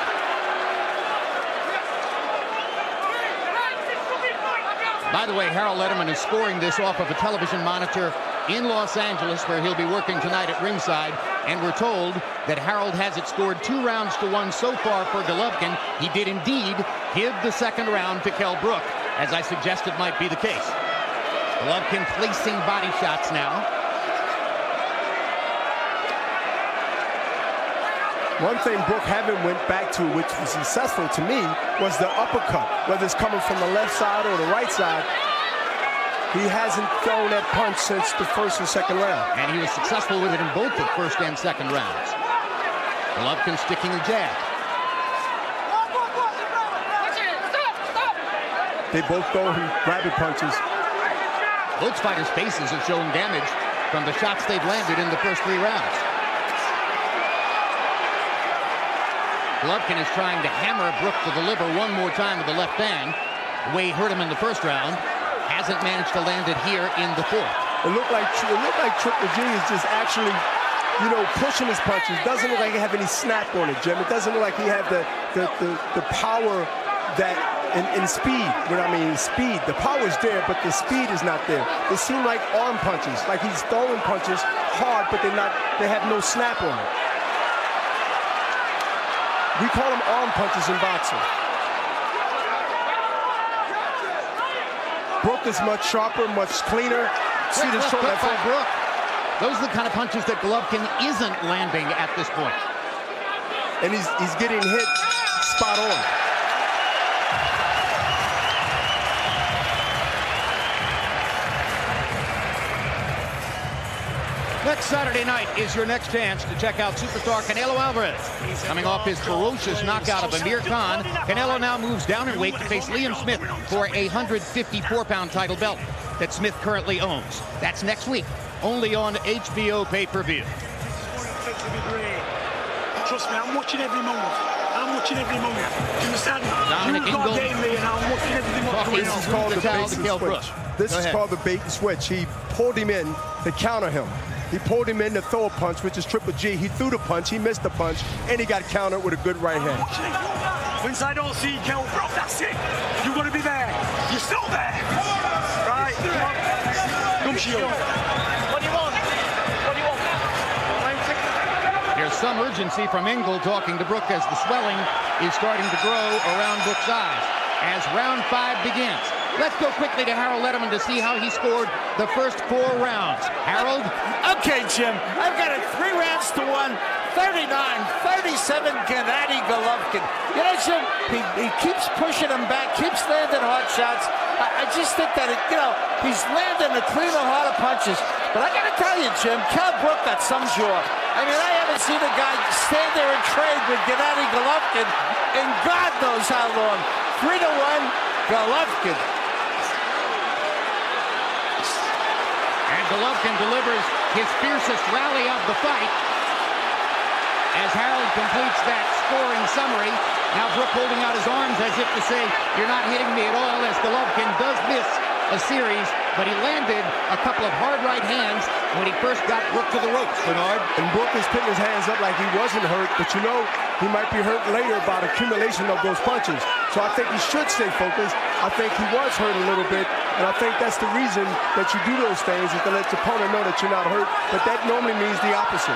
By the way, Harold Letterman is scoring this off of a television monitor in Los Angeles, where he'll be working tonight at ringside. And we're told that Harold has it scored 2-1 so far for Golovkin. He did indeed give the second round to Kell Brook, as I suggested might be the case. Golovkin placing body shots now. One thing Brook haven't went back to, which was successful to me, was the uppercut. Whether it's coming from the left side or the right side, he hasn't thrown that punch since the first and second round. And he was successful with it in both the first and second rounds. Golovkin sticking a jab. They both throw rabbit punches. Both fighters' faces have shown damage from the shots they've landed in the first 3 rounds. Golovkin is trying to hammer Brook to the liver one more time with the left hand. The way he hurt him in the first round. Hasn't managed to land it here in the fourth. It looked like Triple G is just actually, you know, pushing his punches. Doesn't look like he have any snap on it, Jim. It doesn't look like he had the power that in speed. What I mean, speed. The power is there, but the speed is not there. They seem like arm punches, like he's throwing punches hard, but they have no snap on them. We call them arm punches in boxing. Brook is much sharper, much cleaner. See the short left by Brook. Those are the kind of punches that Golovkin isn't landing at this point. And he's getting hit spot on. Next Saturday night is your next chance to check out superstar Canelo Alvarez. Coming off his ferocious knockout of Amir Khan, Canelo now moves down in weight to face Liam Smith for a 154-pound title belt that Smith currently owns. That's next week, only on HBO pay-per-view. Trust me, I'm watching every move. I'm watching every move. Do you understand? Dominic Ingle I'm watching every move. This is called the bait and switch. This is called the bait and switch. He pulled him in to counter him. He pulled him in to throw a punch, which is Triple G. He threw the punch, he missed the punch, and he got countered with a good right hand. Once I don't see Kell, bro, that's it. You're going to be there. You're still there. Right? Come shield. What do you want? What do you want? There's some urgency from Ingle talking to Brook as the swelling is starting to grow around Brook's eyes. As round 5 begins, let's go quickly to Harold Letterman to see how he scored the first 4 rounds. Harold? Okay, Jim, I've got it 3 rounds to 1, 39-37, Gennady Golovkin. You know, Jim, he keeps pushing him back, keeps landing hard shots. I just think that, he's landing the cleaner, harder punches. But I got to tell you, Jim, Kell Brook got some jaw. I mean, I haven't seen a guy stand there and trade with Gennady Golovkin in God knows how long. 3-1, Golovkin. And Golovkin delivers his fiercest rally of the fight as Harold completes that scoring summary. Now Brook holding out his arms as if to say, you're not hitting me at all, as Golovkin does miss a series, but he landed a couple of hard right hands when he first got Brook to the ropes, Bernard. And Brook is putting his hands up like he wasn't hurt, but he might be hurt later by the accumulation of those punches. So I think he should stay focused. I think he was hurt a little bit, and I think that's the reason that you do those things, is to let your opponent know that you're not hurt, but that normally means the opposite.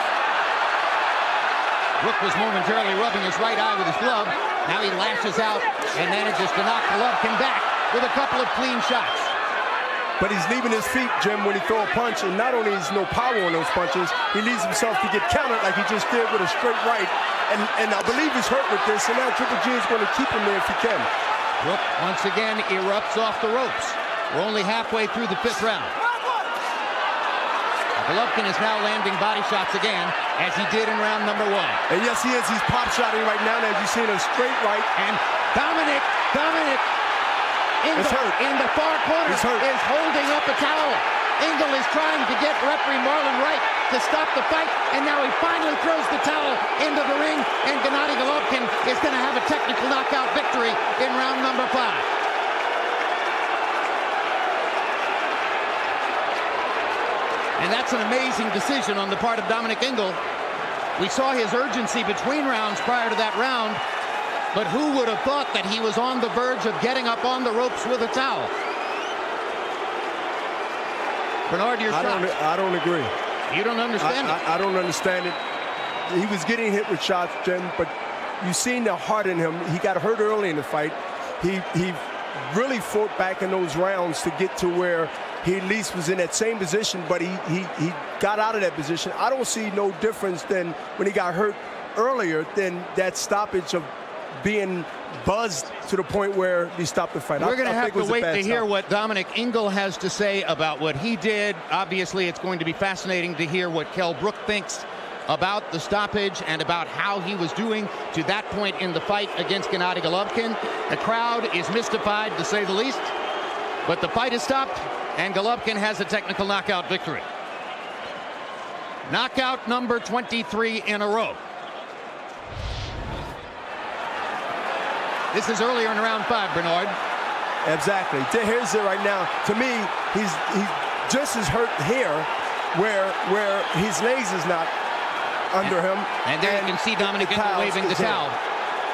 Brook was momentarily rubbing his right eye with his glove. Now he lashes out and manages to knock Golovkin back with a couple of clean shots. But he's leaving his feet, Jim, when he throw a punch, and not only is no power on those punches, he leaves himself to get countered like he just did with a straight right. And I believe he's hurt with this, and now Triple G is going to keep him there if he can. Brook once again erupts off the ropes. We're only halfway through the 5th round. Golovkin is now landing body shots again, as he did in round number 1. And yes, he is. He's pop-shotting right now, as you see, in a straight right. And Dominic Ingle in the far corner is holding up a towel. Ingle is trying to get referee Marlon Wright to stop the fight, and now he finally throws the towel into the ring, and Gennady Golovkin is going to have a technical knockout victory in round number 5. And that's an amazing decision on the part of Dominic Ingle. We saw his urgency between rounds prior to that round, but who would have thought that he was on the verge of getting up on the ropes with a towel? Bernard, your shot. I don't agree. You don't understand it? I don't understand it. He was getting hit with shots, Jim, but you seen the heart in him. He got hurt early in the fight. He really fought back in those rounds to get to where he at least was in that same position, but he got out of that position. I don't see no difference than when he got hurt earlier than that stoppage of being buzzed to the point where he stopped the fight. We're going to have to wait to hear what Dominic Ingle has to say about what he did. Obviously, it's going to be fascinating to hear what Kell Brook thinks about the stoppage and about how he was doing to that point in the fight against Gennady Golovkin. The crowd is mystified, to say the least, but the fight is stopped, and Golovkin has a technical knockout victory. Knockout number 23 in a row. This is earlier in round 5, Bernard. Exactly. Here's it right now. To me, he's just as hurt here, where his legs is not under him. And there you can see Dominic Ingle waving the towel.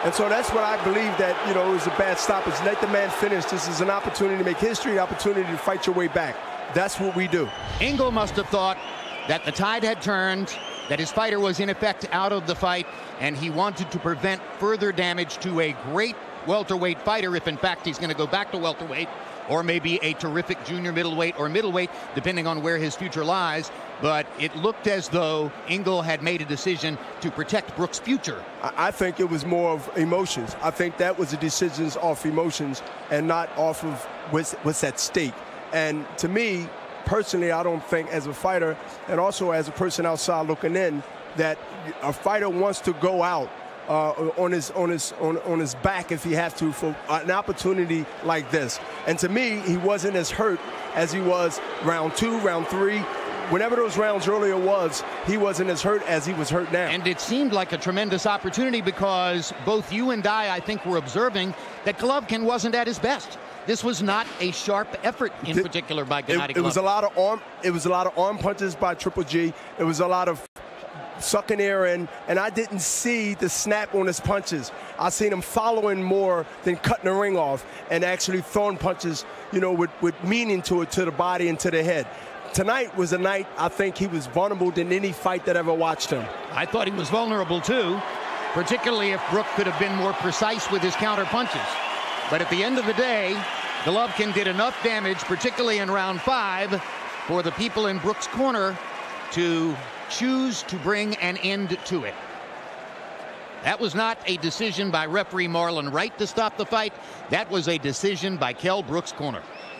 And so that's what I believe, that, you know, it was a bad stoppage. Let the man finish. This is an opportunity to make history, an opportunity to fight your way back. That's what we do. Engel must have thought that the tide had turned, that his fighter was in effect out of the fight, and he wanted to prevent further damage to a great welterweight fighter, if in fact he's going to go back to welterweight, or maybe a terrific junior middleweight or middleweight, depending on where his future lies. But it looked as though Engel had made a decision to protect Brook's future. I think it was more of emotions. I think that was the decisions off emotions and not off of what's at stake. And to me, personally, I don't think, as a fighter and also as a person outside looking in, that a fighter wants to go out on his back if he has to for an opportunity like this. And to me, he wasn't as hurt as he was round 2, round 3. Whenever those rounds earlier was, he wasn't as hurt as he was hurt now. And it seemed like a tremendous opportunity, because both you and I think, were observing that Golovkin wasn't at his best. This was not a sharp effort in particular by Gennady Golovkin. It was a lot of arm. It was a lot of arm punches by Triple G. It was a lot of sucking air in, and I didn't see the snap on his punches. I seen him following more than cutting the ring off and actually throwing punches, you know, with meaning to it, to the body and to the head. Tonight was a night I think he was vulnerable than any fight that ever watched him. I thought he was vulnerable too, particularly if Brook could have been more precise with his counter punches. But at the end of the day, Golovkin did enough damage, particularly in round 5, for the people in Brook's corner to choose to bring an end to it. That was not a decision by referee Marlon Wright to stop the fight. That was a decision by Kell, Brook's corner.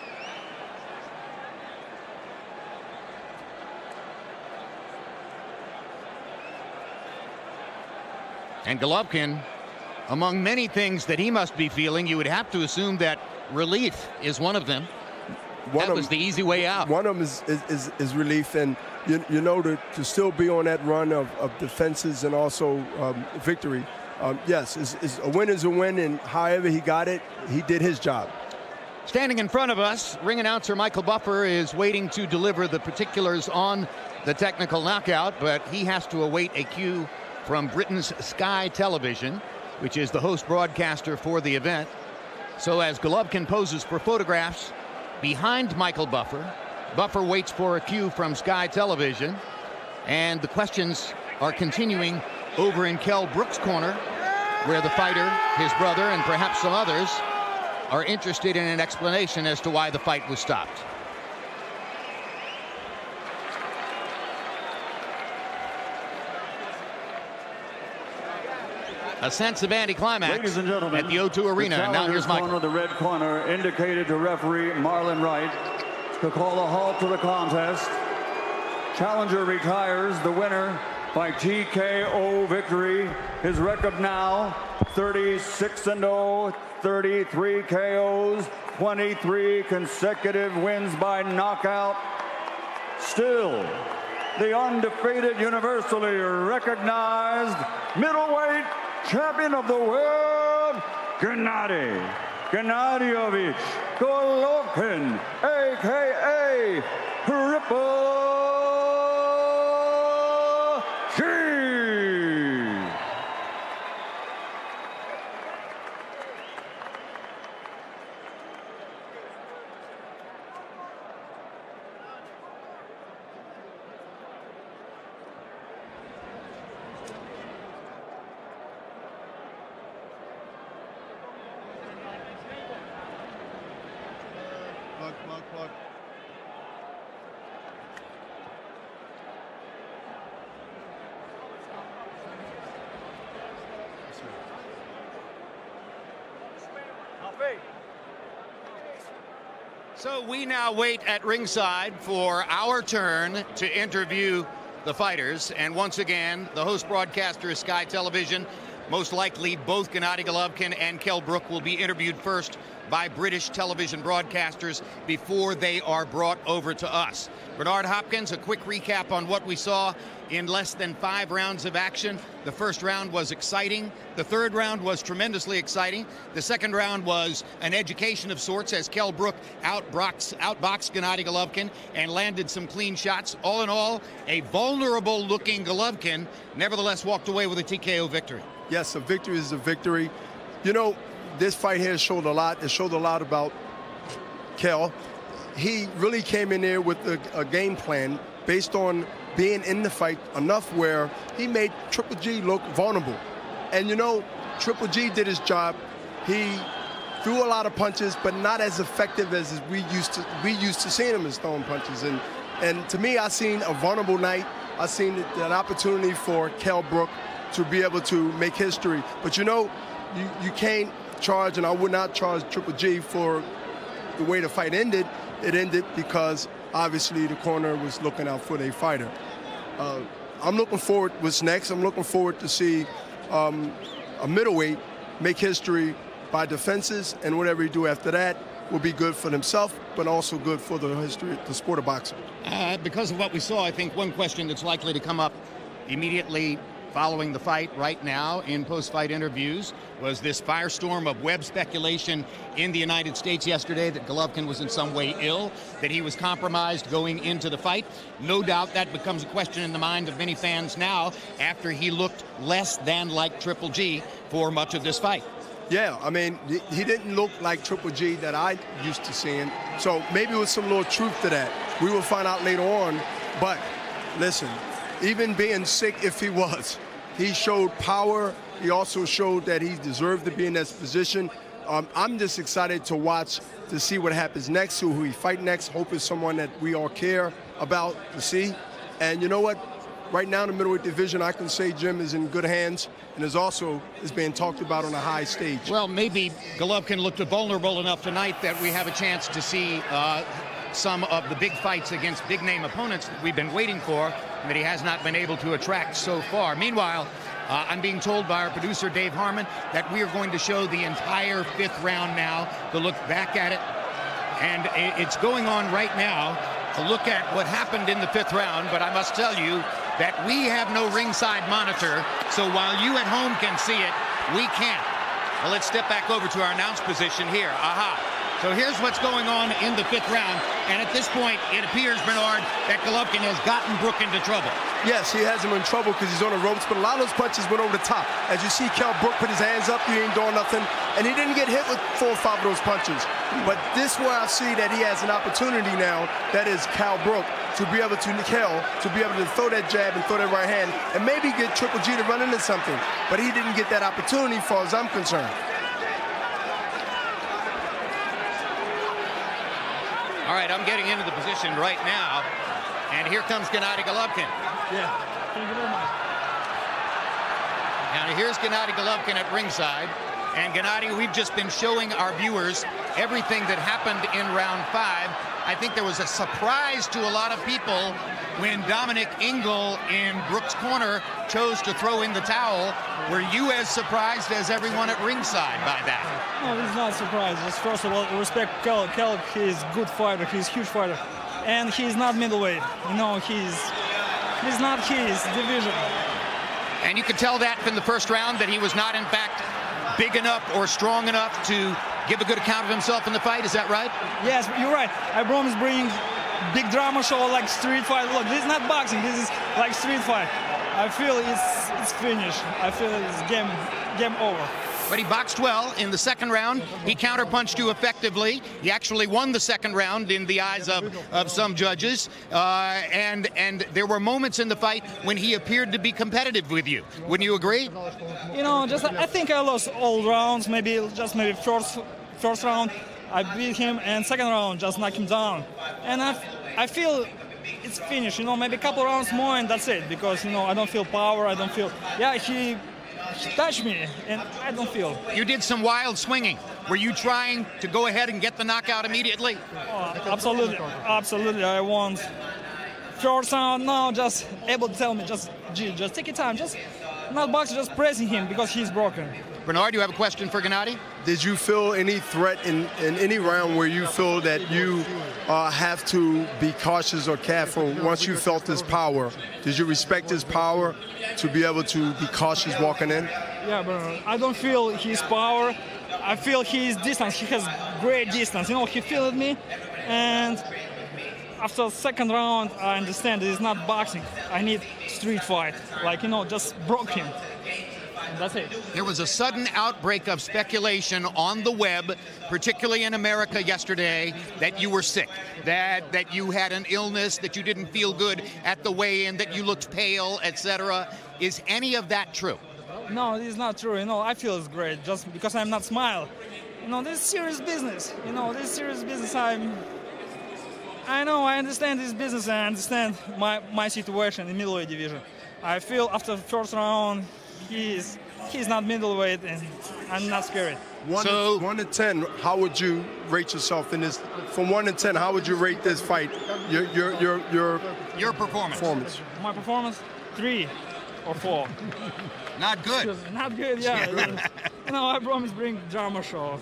And Golovkin, among many things that he must be feeling, you would have to assume that relief is one of them. That was the easy way out. One of them is relief, and you know, to still be on that run of defenses and also victory. Yes, a win is a win, and however he got it, he did his job. Standing in front of us, ring announcer Michael Buffer is waiting to deliver the particulars on the technical knockout, but he has to await a cue from Britain's Sky Television, which is the host broadcaster for the event. So as Golovkin poses for photographs behind Michael Buffer, Buffer waits for a cue from Sky Television, and the questions are continuing over in Kell Brook's corner, where the fighter, his brother, and perhaps some others are interested in an explanation as to why the fight was stopped. A sense of anticlimax Ladies and gentlemen, at the O2 Arena. And now here's Michael. The red corner indicated to referee Marlon Wright to call a halt to the contest. Challenger retires, the winner by TKO victory. His record now 36-0, 33 KOs, 23 consecutive wins by knockout. Still the undefeated, universally recognized middleweight champion of the world, Gennady Gennadyovich Golovkin, a.k.a. Triple G. Plug. So we now wait at ringside for our turn to interview the fighters. And once again, the host broadcaster is Sky Television. Most likely both Gennady Golovkin and Kell Brook will be interviewed first by British television broadcasters before they are brought over to us. Bernard Hopkins, a quick recap on what we saw in less than 5 rounds of action. The first round was exciting. The third round was tremendously exciting. The second round was an education of sorts as Kell Brook outboxed Gennady Golovkin and landed some clean shots. All in all, a vulnerable-looking Golovkin nevertheless walked away with a TKO victory. Yes, a victory is a victory. You know, this fight here showed a lot. It showed a lot about Kell. He really came in there with a game plan based on being in the fight enough where he made Triple G look vulnerable. And you know, Triple G did his job. He threw a lot of punches, but not as effective as we used to seeing him as throwing punches. And to me, I seen a vulnerable night. I seen an opportunity for Kell Brook to be able to make history. But you know, you can't charge, and I would not charge Triple G for the way the fight ended. It ended because obviously the corner was looking out for their fighter. I'm looking forward what's next. I'm looking forward to see a middleweight make history by defenses, and whatever he do after that will be good for himself, but also good for the history, the sport of boxing. Because of what we saw, I think one question that's likely to come up immediately following the fight right now in post-fight interviews was this firestorm of web speculation in the United States yesterday that Golovkin was in some way ill, that he was compromised going into the fight. No doubt that becomes a question in the mind of many fans now after he looked less than like Triple G for much of this fight. Yeah, I mean, he didn't look like Triple G that I used to seeing, so maybe with some little truth to that. We will find out later on, but listen, even being sick if he was, he showed power. He also showed that he deserved to be in this position. I'm just excited to watch, to see what happens next, who he fight next. Hope is someone that we all care about to see. And you know what? Right now in the middleweight division, I can say Jim is in good hands and is being talked about on a high stage. Well, maybe Golovkin looked vulnerable enough tonight that we have a chance to see some of the big fights against big-name opponents that we've been waiting for and that he has not been able to attract so far. Meanwhile, I'm being told by our producer, Dave Harmon, that we are going to show the entire fifth round now to look back at it. And it's going on right now to look at what happened in the fifth round, but I must tell you that we have no ringside monitor, so while you at home can see it, we can't. Well, let's step back over to our announce position here. So here's what's going on in the fifth round, and at this point, it appears, Bernard, that Golovkin has gotten Brook into trouble. Yes, he has him in trouble because he's on the ropes, but a lot of those punches went over the top. As you see, Kell Brook put his hands up, he ain't doing nothing, and he didn't get hit with 4 or 5 of those punches. But this is where I see that he has an opportunity now, that is Kell Brook, to be able to throw that jab and throw that right hand, and maybe get Triple G to run into something. But he didn't get that opportunity, as far as I'm concerned. All right, I'm getting into the position right now, and here comes Gennady Golovkin. Yeah, thank you very much. Now here's Gennady Golovkin at ringside, and Gennady, we've just been showing our viewers everything that happened in round 5. I think there was a surprise to a lot of people when Dominic Ingle in Brook's corner chose to throw in the towel. Were you as surprised as everyone at ringside by that? No, it's not a surprise. Just first of all, respect Kell. Kell, he's a good fighter. He's a huge fighter. And he's not middleweight. You know, he's not his division. And you could tell that from the first round that he was not, in fact, big enough or strong enough to give a good account of himself in the fight. Is that right? Yes, you're right. I promise bring big drama show like street fight. Look, this is not boxing. This is like street fight. I feel it's finished. I feel it's game over. But he boxed well in the second round. He counterpunched you effectively. He actually won the second round in the eyes of some judges. And there were moments in the fight when he appeared to be competitive with you. Wouldn't you agree? You know, I think I lost all rounds. Maybe first round I beat him, and second round just knock him down. And I feel it's finished. You know, maybe a couple rounds more and that's it. Because, you know, I don't feel power. I don't feel. Yeah, he touched me, and I don't feel. You did some wild swinging. Were you trying to go ahead and get the knockout immediately? Oh, absolutely, absolutely. I want first round. No, just able to tell me, just take your time. Just not boxing, just pressing him because he's broken. Bernard, you have a question for Gennady? Did you feel any threat in any round where you feel that you have to be cautious or careful once you felt his power? Did you respect his power to be able to be cautious walking in? Yeah, but I don't feel his power. I feel his distance. He has great distance. You know, he fielded me, and after the second round, I understand it's not boxing. I need street fight. Like, you know, just broke him. That's it. There was a sudden outbreak of speculation on the web, particularly in America yesterday, that you were sick, that you had an illness, that you didn't feel good at the weigh-in, that you looked pale, etc. Is any of that true? No, this is not true. You know, I feel it's great just because I'm not smile. You know, this is serious business. You know, this is serious business. I know, I understand this business. I understand my situation in middleweight division. I feel after the first round, he's not middleweight, and I'm not scared. 1 to 10, how would you rate yourself in this? From 1 to 10, how would you rate this fight? Your performance. My performance, 3 or 4. Not good. Not good, yeah. You know, I promise bring drama show.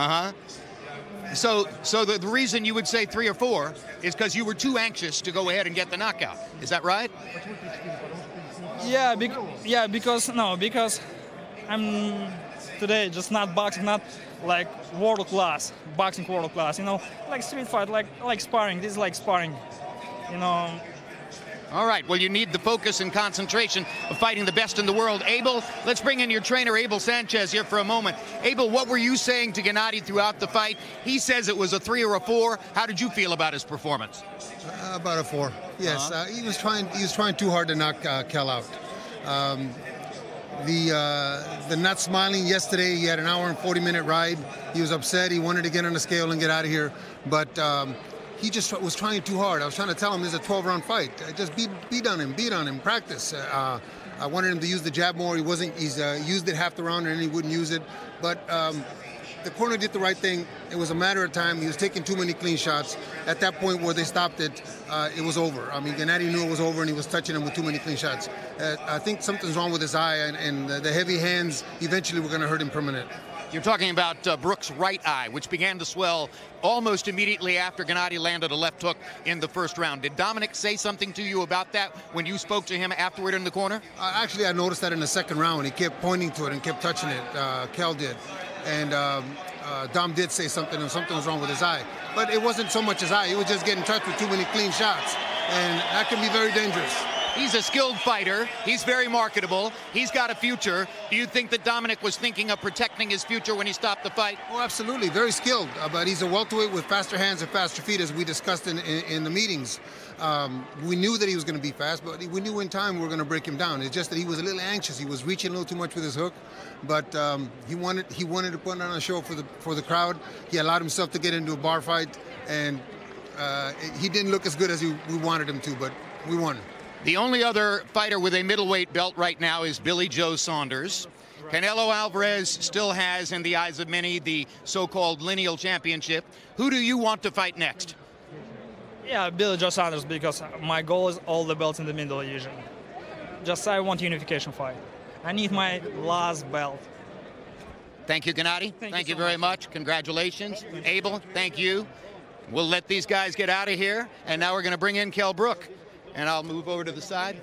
So the reason you would say 3 or 4 is because you were too anxious to go ahead and get the knockout. Is that right? Yeah, because I'm today just not boxing, not like world class, boxing world class. You know, like street fight, like sparring. This is like sparring. You know. All right, well, you need the focus and concentration of fighting the best in the world. Abel, let's bring in your trainer, Abel Sanchez, here for a moment. Abel, what were you saying to Gennady throughout the fight? He says it was a 3 or a 4. How did you feel about his performance? About a 4, yes. He was trying too hard to knock Kell out. The not smiling yesterday, he had an hour and 40-minute ride. He was upset. He wanted to get on the scale and get out of here. But he just was trying too hard. I was trying to tell him this is a 12-round fight. Just beat on him, practice. I wanted him to use the jab more. He's used it half the round and then he wouldn't use it. But the corner did the right thing. It was a matter of time. He was taking too many clean shots. At that point where they stopped it, it was over. I mean, Gennady knew it was over and he was touching him with too many clean shots. I think something's wrong with his eye, and the heavy hands eventually were going to hurt him permanent. You're talking about Brook's right eye, which began to swell almost immediately after Gennady landed a left hook in the first round. Did Dominic say something to you about that when you spoke to him afterward in the corner? Actually, I noticed that in the second round. He kept pointing to it and kept touching it. Kell did. And Dom did say something, and something was wrong with his eye. But it wasn't so much his eye. He was just getting touched with too many clean shots. And that can be very dangerous. He's a skilled fighter. He's very marketable. He's got a future. Do you think that Dominic was thinking of protecting his future when he stopped the fight? Oh, absolutely. Very skilled. But he's a welterweight with faster hands and faster feet, as we discussed in the meetings. We knew that he was going to be fast, but we knew in time we were going to break him down. It's just that he was a little anxious. He was reaching a little too much with his hook, but he wanted to put on a show for the crowd. He allowed himself to get into a bar fight, and he didn't look as good as we wanted him to, but we won. The only other fighter with a middleweight belt right now is Billy Joe Saunders. Canelo Alvarez still has, in the eyes of many, the so-called lineal championship. Who do you want to fight next? Yeah, Billy Joe Saunders, because my goal is all the belts in the middle division. Just I want unification fight. I need my last belt. Thank you, Gennady. Thank you very much. Congratulations. Abel, thank you. We'll let these guys get out of here, and now we're going to bring in Kell Brook. And I'll move over to the side.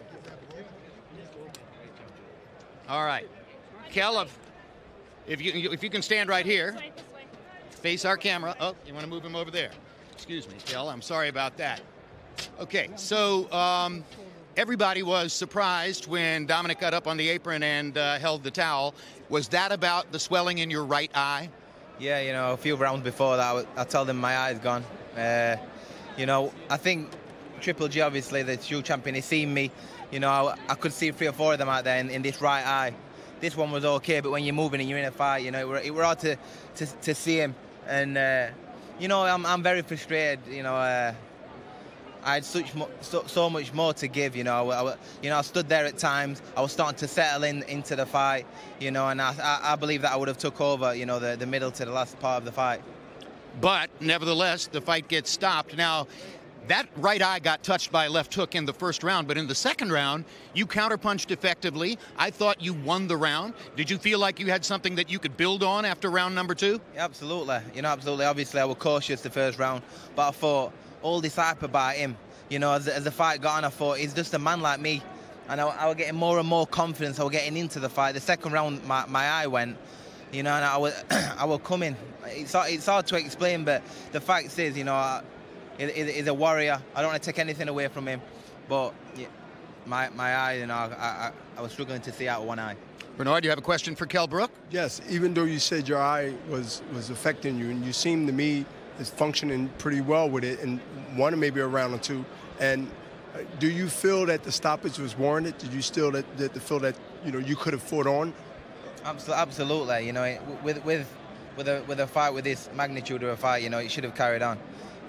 All right. Kell, if you can stand right here, face our camera. Oh, you want to move him over there? Excuse me, Kell. I'm sorry about that. Okay, so everybody was surprised when Dominic got up on the apron and held the towel. Was that about the swelling in your right eye? Yeah, you know, a few rounds before that, I told him my eye's gone. You know, I think Triple G, obviously, the true champion, he's seen me. You know, I could see 3 or 4 of them out there in this right eye. This one was okay, but when you're moving and you're in a fight, you know, it were hard to see him. And, you know, I'm very frustrated. You know, I had so much more to give, you know. I stood there at times. I was starting to settle into the fight, you know, and I believe that I would have took over, you know, the middle to the last part of the fight. But, nevertheless, the fight gets stopped. Now, that right eye got touched by a left hook in the first round, but in the second round, you counterpunched effectively. I thought you won the round. Did you feel like you had something that you could build on after round number 2? Yeah, absolutely. You know, absolutely. Obviously, I was cautious the first round, but I thought all this hype about him, you know, as the fight got on, I thought he's just a man like me. And I was getting more and more confidence. I was getting into the fight. The second round, my eye went, you know, and I was coming. It's hard to explain, but the fact is, you know, he's a warrior. I don't want to take anything away from him, but yeah, my eye, you know, I was struggling to see out of one eye. Bernard, you have a question for Kell Brook? Yes, even though you said your eye was affecting you, and you seem to me is functioning pretty well with it, and one maybe a round or two. And do you feel that the stoppage was warranted? Did you still feel that you could have fought on? Absolutely. With a fight with this magnitude of a fight, it should have carried on.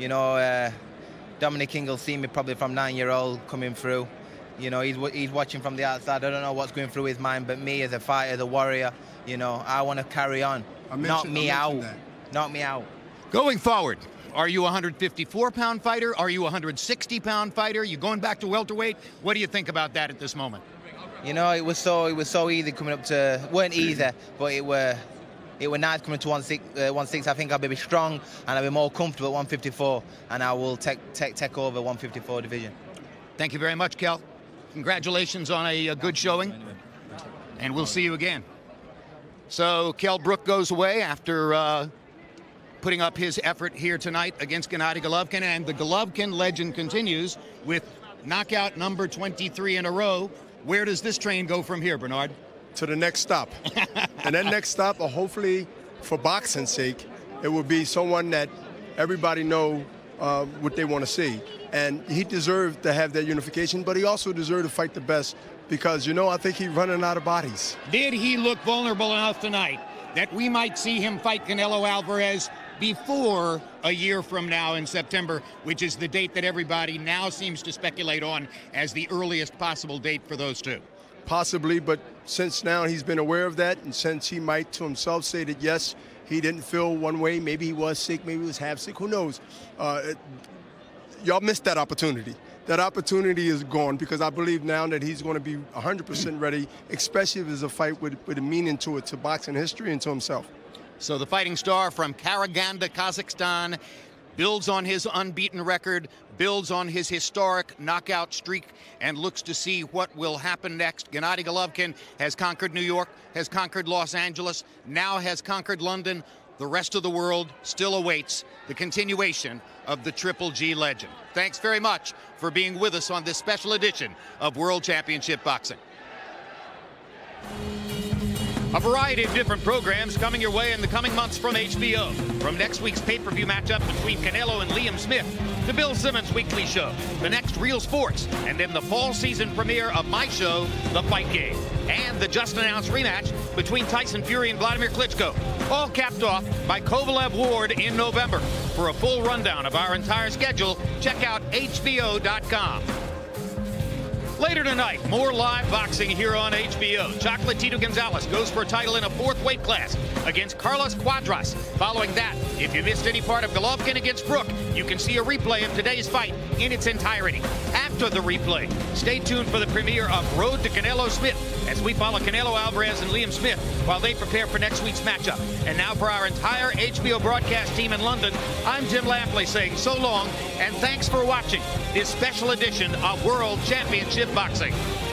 Dominic King will see me probably from 9-year-old coming through. He's watching from the outside. I don't know what's going through his mind, but me as a fighter, as a warrior, I want to carry on. Knock me out. Knock me out. Going forward, are you a 154-pound fighter? Are you a 160-pound fighter? Are you going back to welterweight? What do you think about that at this moment? It was so easy coming up to, weren't easy, but it were nice coming to 160. I think I'll be strong and I'll be more comfortable at 154, and I will take over 154 division. Thank you very much, Kell. Congratulations on a good showing, and we'll see you again. So Kell Brook goes away after putting up his effort here tonight against Gennady Golovkin, and the Golovkin legend continues with knockout number 23 in a row. Where does this train go from here, Bernard? To the next stop. And that next stop, hopefully for boxing's sake, it will be someone that everybody know what they want to see. And he deserved to have that unification, but he also deserved to fight the best because, I think he's running out of bodies. Did he look vulnerable enough tonight that we might see him fight Canelo Alvarez before a year from now in September, which is the date that everybody now seems to speculate on as the earliest possible date for those two? Possibly, but since now he's been aware of that, and since he might to himself say that, yes, he didn't feel one way, maybe he was sick, maybe he was half sick, who knows? Y'all missed that opportunity. That opportunity is gone because I believe now that he's going to be 100% ready, especially if it's a fight with a meaning to it, to boxing history and to himself. So the fighting star from Karaganda, Kazakhstan, builds on his unbeaten record, builds on his historic knockout streak, and looks to see what will happen next. Gennady Golovkin has conquered New York, has conquered Los Angeles, now has conquered London. The rest of the world still awaits the continuation of the Triple G legend. Thanks very much for being with us on this special edition of World Championship Boxing. A variety of different programs coming your way in the coming months from HBO. From next week's pay-per-view matchup between Canelo and Liam Smith to Bill Simmons' weekly show, the next Real Sports, and then the fall season premiere of my show, The Fight Game, and the just-announced rematch between Tyson Fury and Vladimir Klitschko, all capped off by Kovalev Ward in November. For a full rundown of our entire schedule, check out HBO.com. Later tonight, more live boxing here on HBO. Chocolatito Gonzalez goes for a title in a 4th weight class against Carlos Cuadras. Following that, if you missed any part of Golovkin against Brook, you can see a replay of today's fight in its entirety. After the replay, stay tuned for the premiere of Road to Canelo Smith as we follow Canelo Alvarez and Liam Smith while they prepare for next week's matchup. And now for our entire HBO broadcast team in London, I'm Jim Lampley saying so long and thanks for watching this special edition of World Championship Boxing.